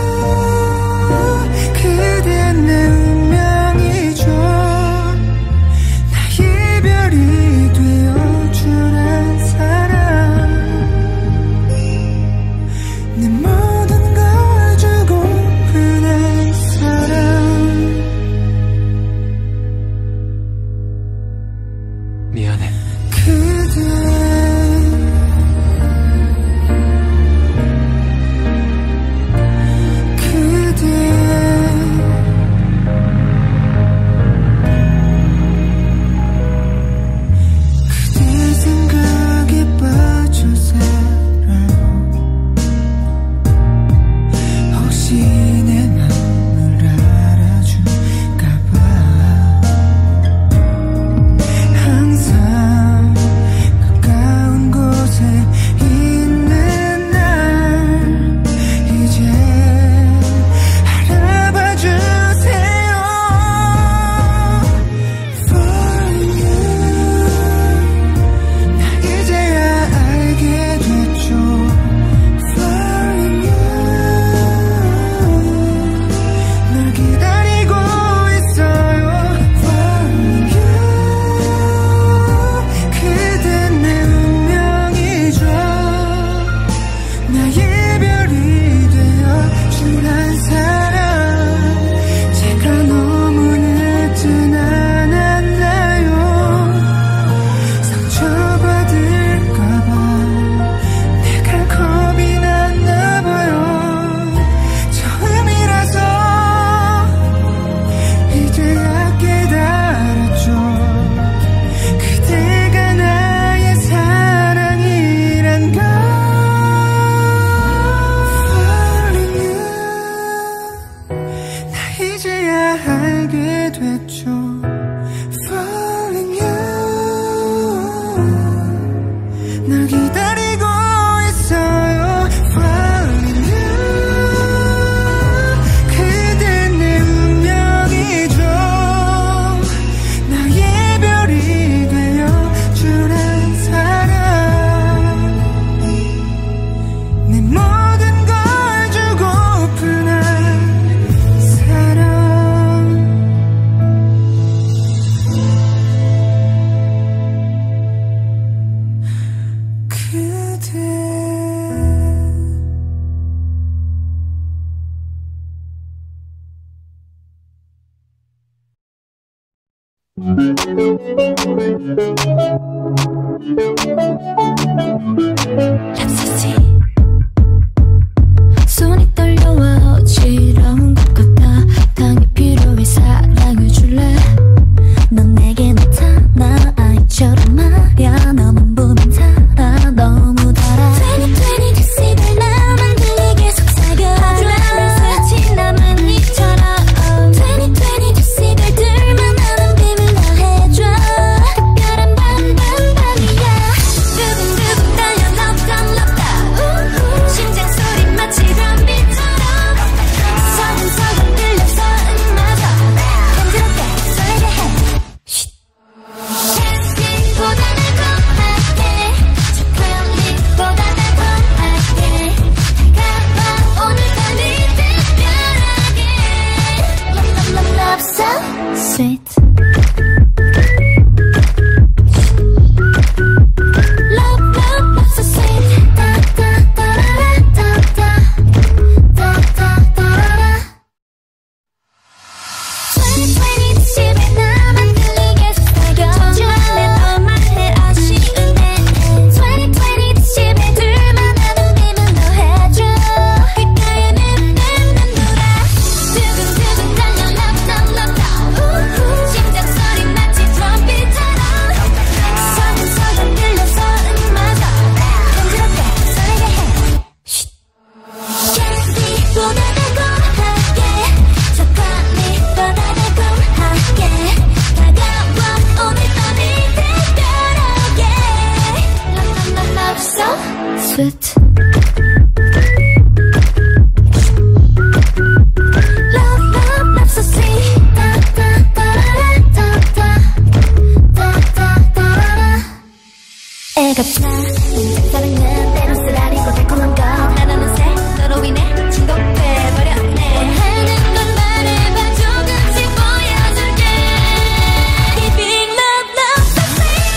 그댄 내 운명이죠. 나 이별이 되어주란 사람. 내 모든 걸 주고픈 한 사람. 미안해. 그대 생각에 빠져 살아요. 혹시 내 맘을 알아줄까봐. 항상 가까운 곳에 있는 날 이제 알아봐 주세요. Falling you 나 이제야 알게 됐죠. Falling you 널 기다리고 있어요. Falling you 그댄 내 운명이죠. 나 이별이 되어주란 사람. 제가 너무 늦진 않았나요? 상처받을까봐 내가 겁이 났나봐요. 처음이라서 이제야 깨달았죠. 그대가 나의 사랑이란 걸. Falling you 나 이제야 알게 됐죠. Falling you 널 기다리고 있어요. Falling you 그댄 내 운명이죠. 나 이별이 되어주란 사람. 내 모든 걸 주고픈 한 사람. 그대 손이 떨려와 어지러운 것 같아. 당이 필요해 사랑을 줄래. 넌 내게 나타나 아이처럼 말야. 너만 보면 달아 너무 달아. 2020 decibel 나만 들리게 속삭여. 아드레날린 스친 나만 이처럼 2020 decibel들만 아는 비밀 나 해줘. 특별한 밤이야. 두근두근 달려 love time love it. Love, love, love so sweet. Da da da da da da da da. 애같아 사랑은 때론 쓰라리고 달콤한 것 하나는 새 너로 인해 중독돼버렸네. 원하는 건 말해봐 조금씩 보여줄게. Big love, love so sweet.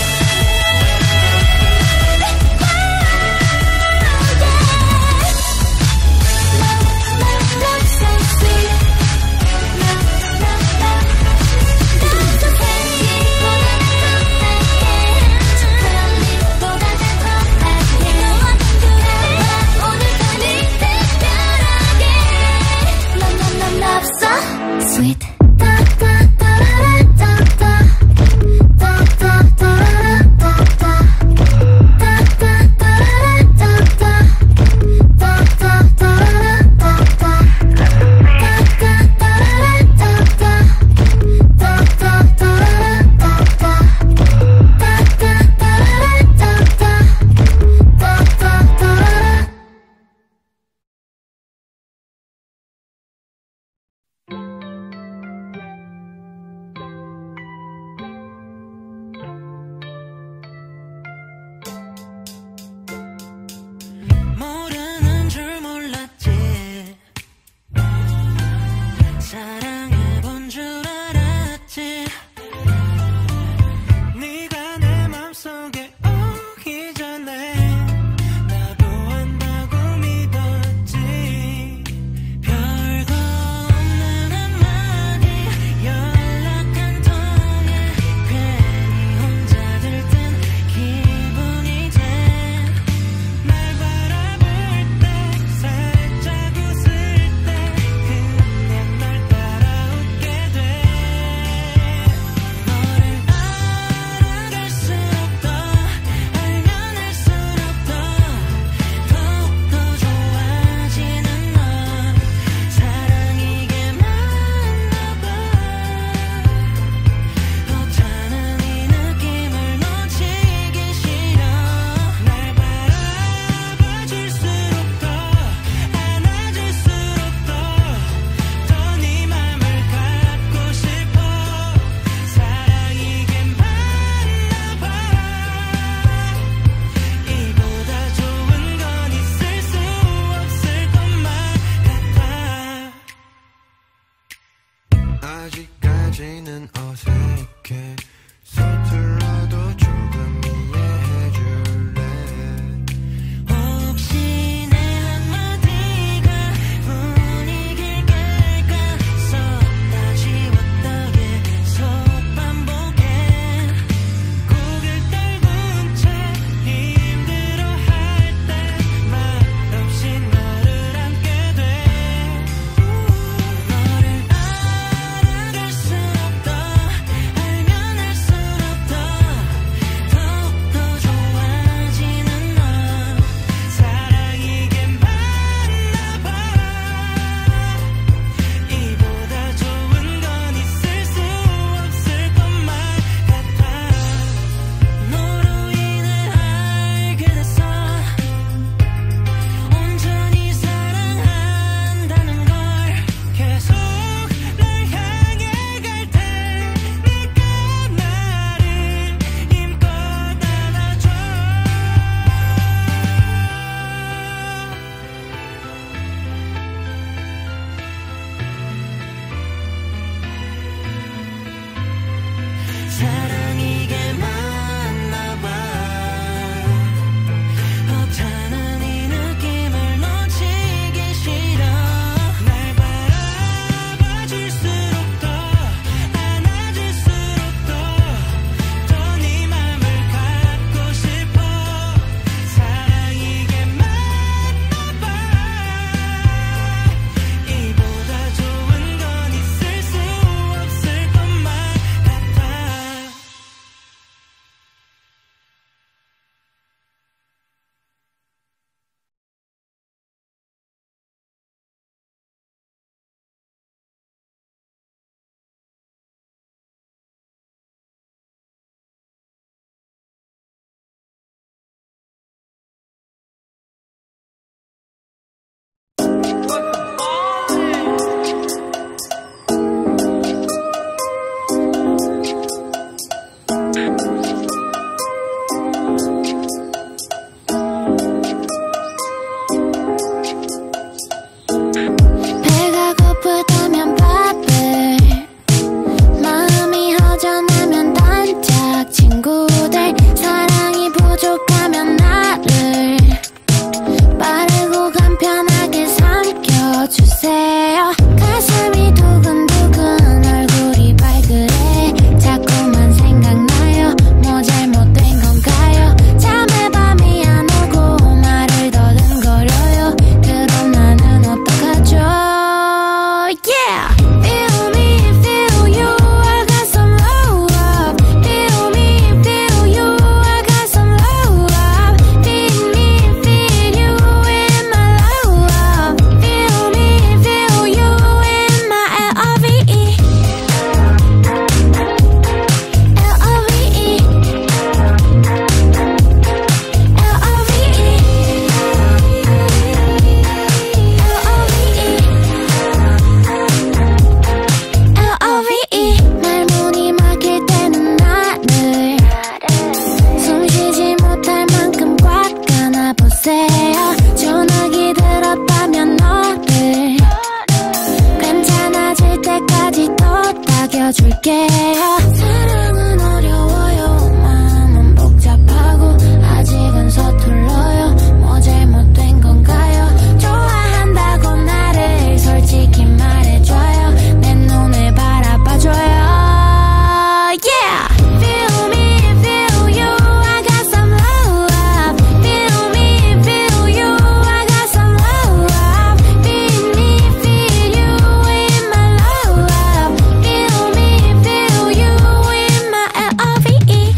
부탁해요. 사랑은 어려워요. 마음은 복잡하고 아직은 서툴러요. 뭐 잘못된 건가요? 좋아한다고 나를 솔직히 말해줘요. 내 눈을 바라봐줘요. Yeah! Feel me, feel you. I got some love. Feel me, feel you. I got some love. Feel me, feel you in my love. Feel me, feel you in my L-O-V-E.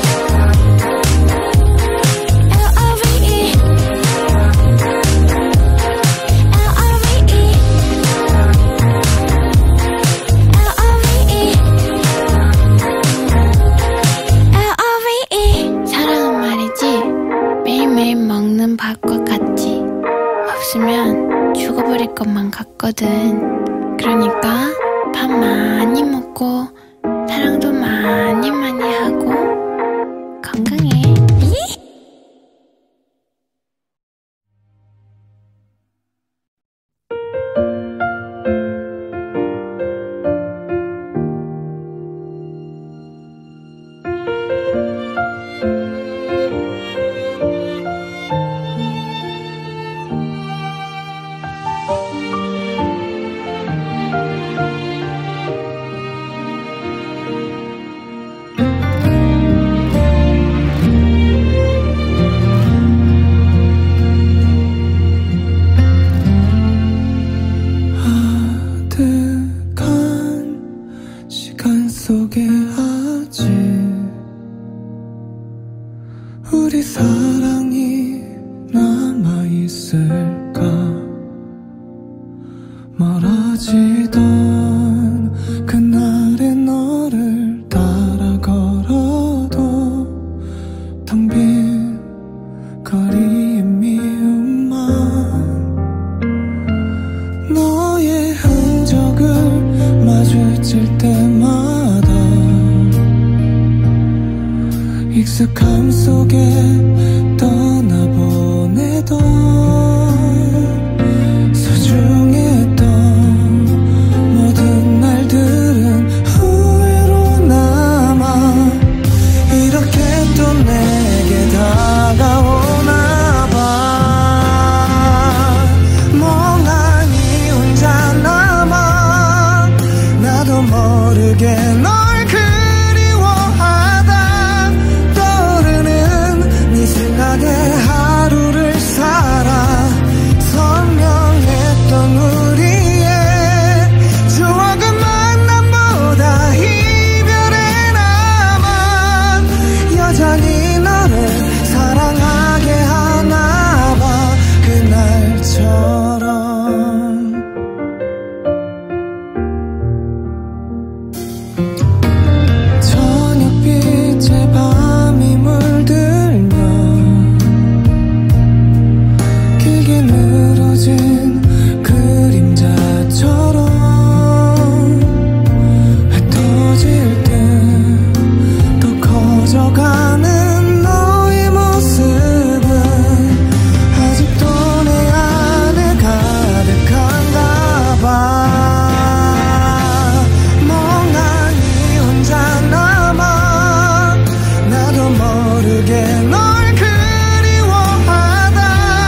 L-O-V-E. L-O-V-E. 사랑은 말이지 매일매일 먹는 밥과 같지. 없으면 죽어버릴 것만 같거든. 그러니까 밥 많이 먹고 사랑도 많이 많이 하고 건강해. 아득한 시간 속에 아직 우리 사랑이 남아있을까. 멀어지던 그날의 너를 따라 걸어도 텅 빈 거리의 미움만 너의 흔적을 마주칠 때마다 익숙함 속에 떠나보내던 소중했던 모든 날들은 후회로 남아. 이렇게 또 내게 다가오나 봐. 멍하니 혼자 남아. 나도 모르게 널 그리워하다 떠오르는 네 생각에 하루를 살아. 선명했던 우리의 추억은 만남보다 이별에 남아. 여전히 너를 사랑하게 하나 봐. 그날처럼. 저녁빛에 밤이 물들면 길게 늘어진 그림자처럼 흩어질 듯 더 커져가는 너의 모습은 아직도 내 안에 가득한가 봐. 멍하니 혼자 남아. 나도 모르게 널 그리워하다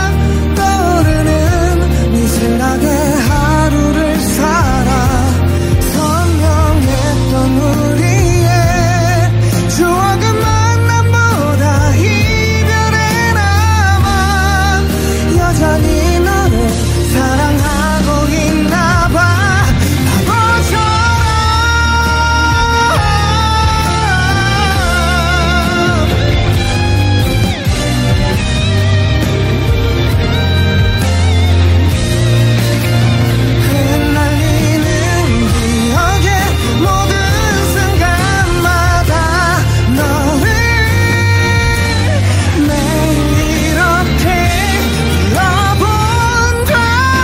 떠오르는 네 생각에 하루를 살아. 선명했던 우리의 추억은 만남보다 이별에 남아. 여전히 너를 사랑하고 있나 봐. 바보처럼. 흩날리는 기억의 모든 순간마다 너를 매일 이렇게 불러본다.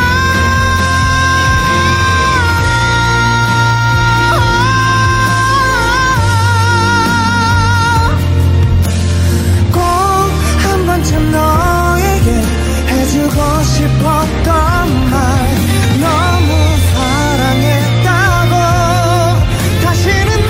꼭 한 번쯤 너에게 해주고 싶었던 말. 너무 사랑했다고 다시는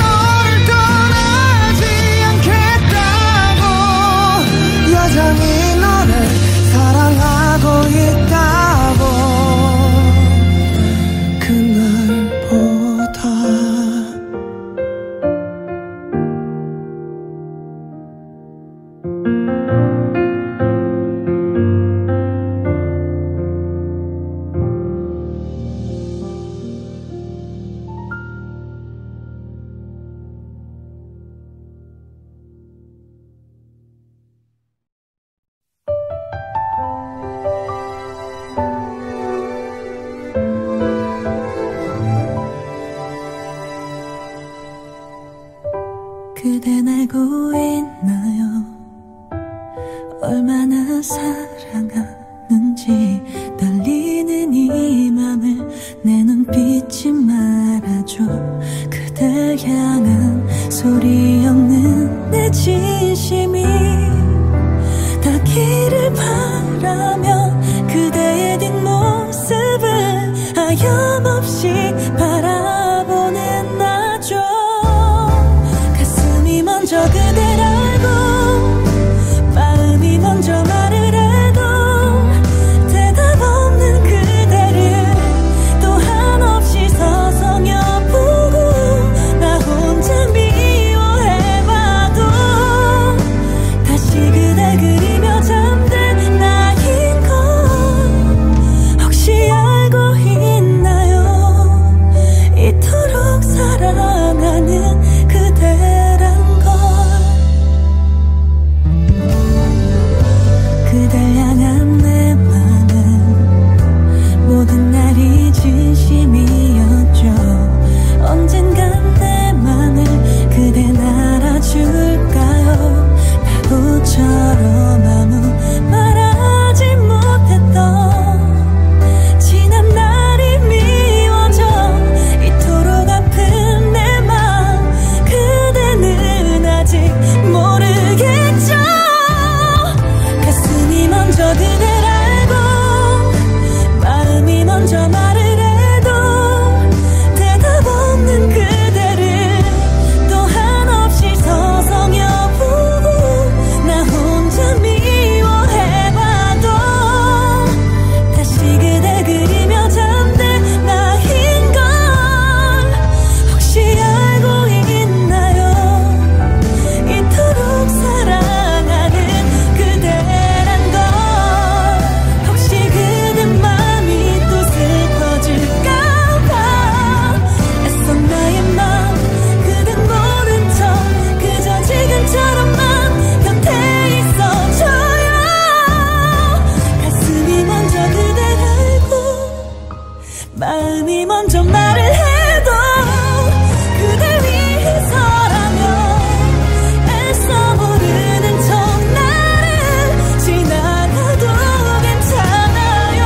먼저 말을 해도 그대 위해서라면 애써 모르는 척 나를 지나가도 괜찮아요.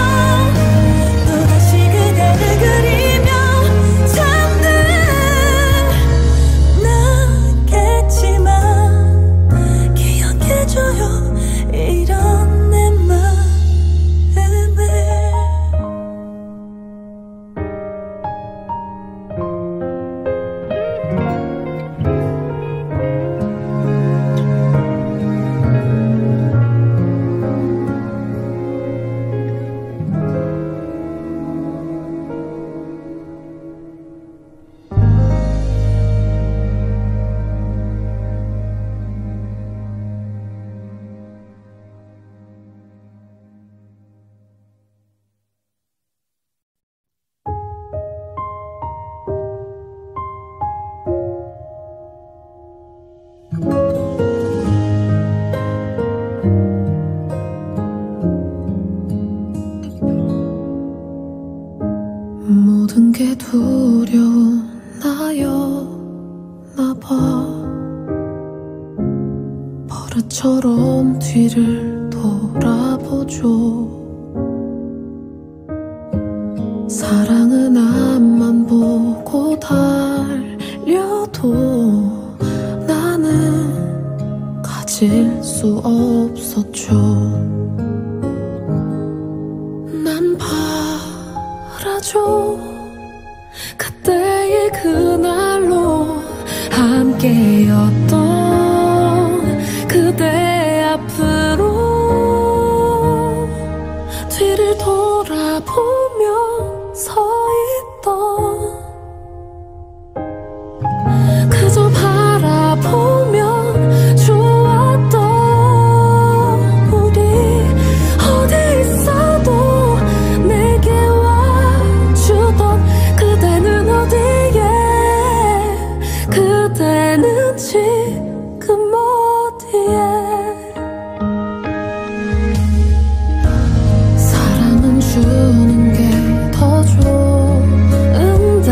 또다시 그대를 그리며 잠든 나겠지만 기억해줘요 이런 내 마음을. 모든 게 두려웠나요 나봐. 버릇처럼 뒤를 돌아보죠. 사랑은 앞만 보고 달려도 나는 가질 수 없었죠. 난 바라죠. 그때의 그날로 함께였던 그대 앞으로 뒤를 돌아보며 서 있던 그저 바라보면 좋았던 우리 어디 있어도 내게 와주던 그대는 어디에 그대는 지금 어디에. 사랑은 주는 게 더 좋은데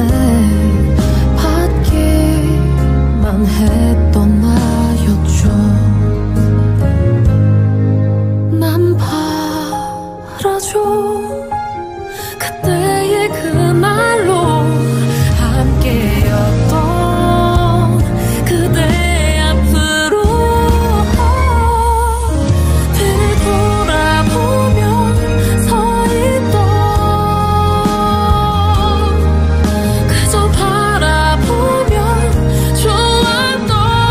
받기만 했던 나였죠. 난 바라죠. 그때의 그날로 함께였던 그대 앞으로 뒤를 돌아보며 서 있던 그저 바라보면 좋았던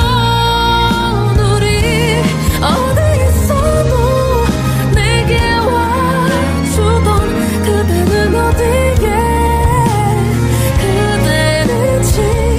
우리 어디 있어도 내게 와주던 그대는 어디에 그대는 지금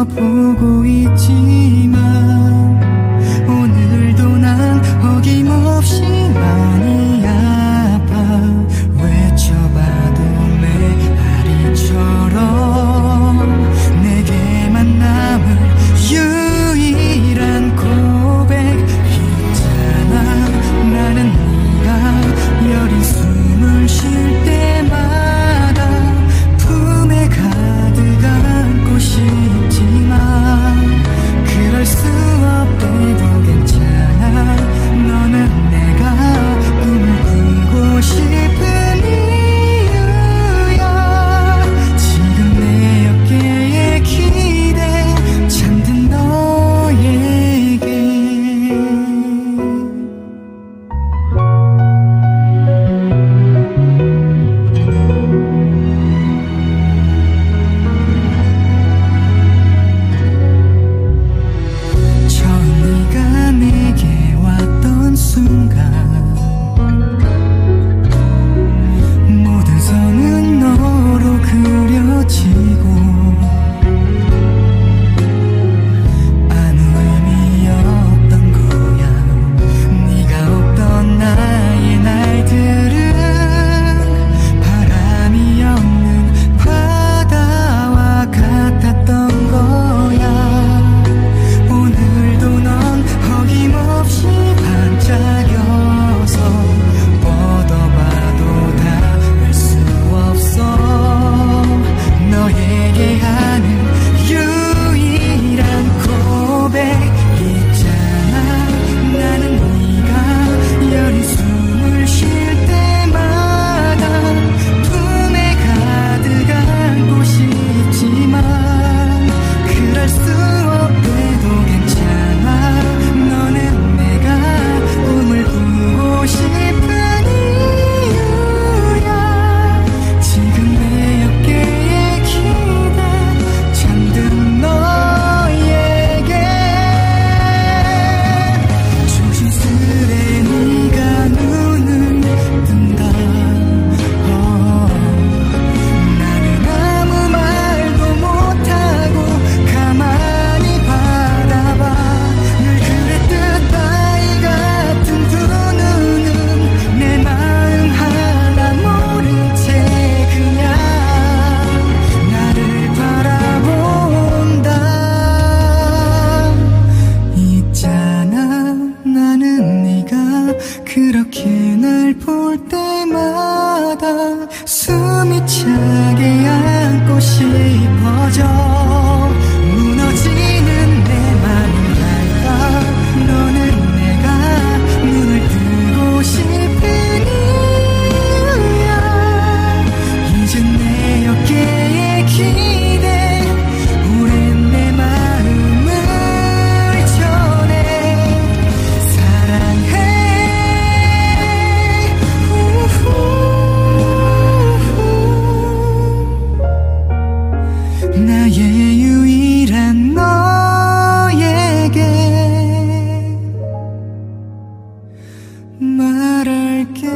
보고 있지만 오늘도 난 어김없이 많이 아파. 외쳐봐도 메아리처럼 내게만 남을 유일한 고백 있잖아. 나는 네가 여린 숨을 쉴 때마다 품에 가득 안고 싶지만 그럴 수 없대도 괜찮아. 너는 내가 꿈을 꾸고 싶은 이유야. 지금 내 어깨에 기대 잠든 너에게. 처음 네가 내게 왔던 순간 모든 선은 너로 그려지고 아무 의미 없던 거야. 네가 없던 나의 날들은 바람이 없는 바다와 같았던 거야. 오늘도 넌 어김없이 반짝여서 뻗어봐도 닿을 수 없어. 너에게 하는 유일한 고백 있잖아. 나는 네가 여린 숨을 쉴 때마다 품에 가득 안고 싶지만 그럴 수 없대도 괜찮아. 너는 내가 꿈을 꾸고 싶은 이유야. 지금 내 어깨에 기대 잠든 너에게. 조심스레 네가 눈을 뜬다. 나는 아무 말도 못하고 가만히 바라봐. 늘 그랬듯 아이 같은 두 눈은 내 마음 하나 모른 채 그냥 나를 바라본다. 있잖아. 나는 네가 그렇게 날 볼 때마다 숨이 차게 안고 싶어져. 무너지는 내 맘을 알까. 너는 내가 눈을 뜨고 싶은 이유야. 이젠 내 어깨에 기대 오랜 내 마음을 전해. 사랑해. 나의 유일한 너에게 말할게.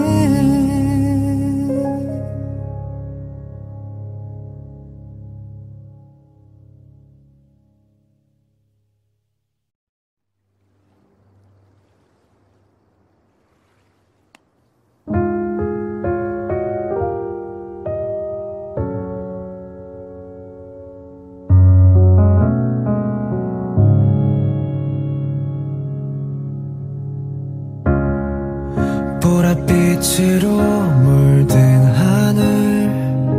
보랏빛으로 물든 하늘,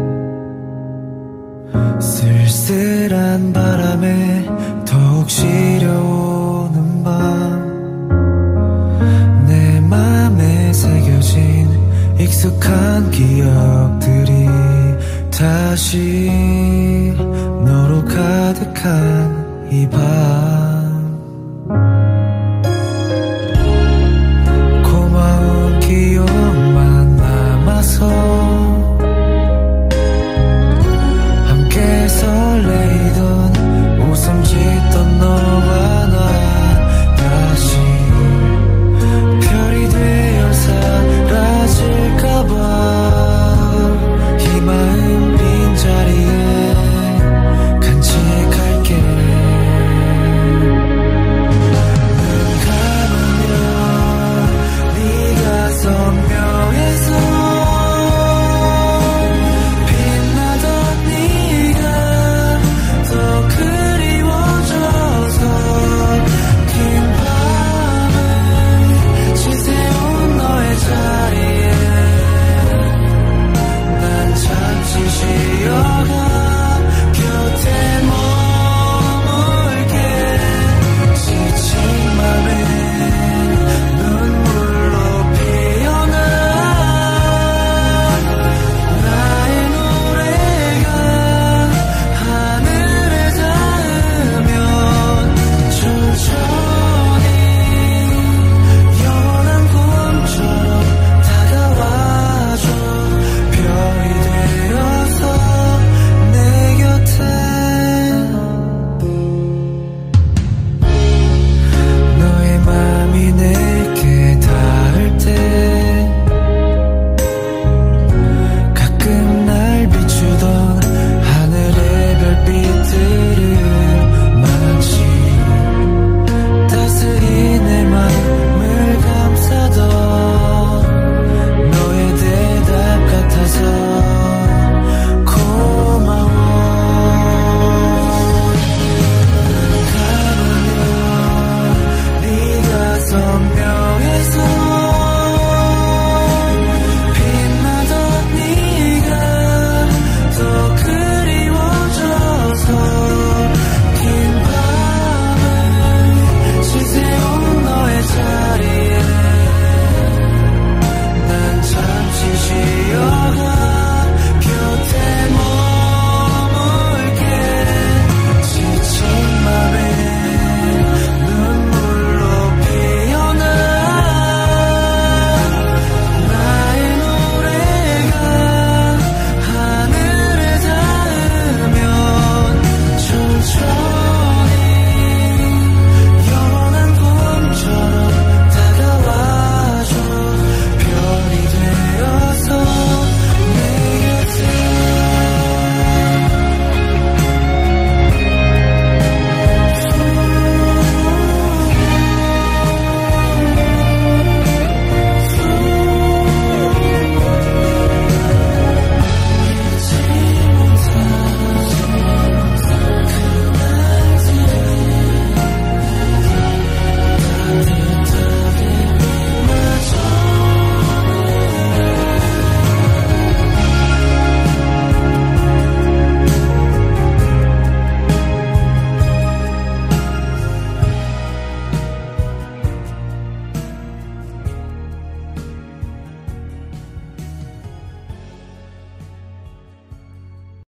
쓸쓸한 바람에 더욱 시려오는 밤, 내 맘에 새겨진 익숙한 기억들이 다시 너로 가득한 이 밤.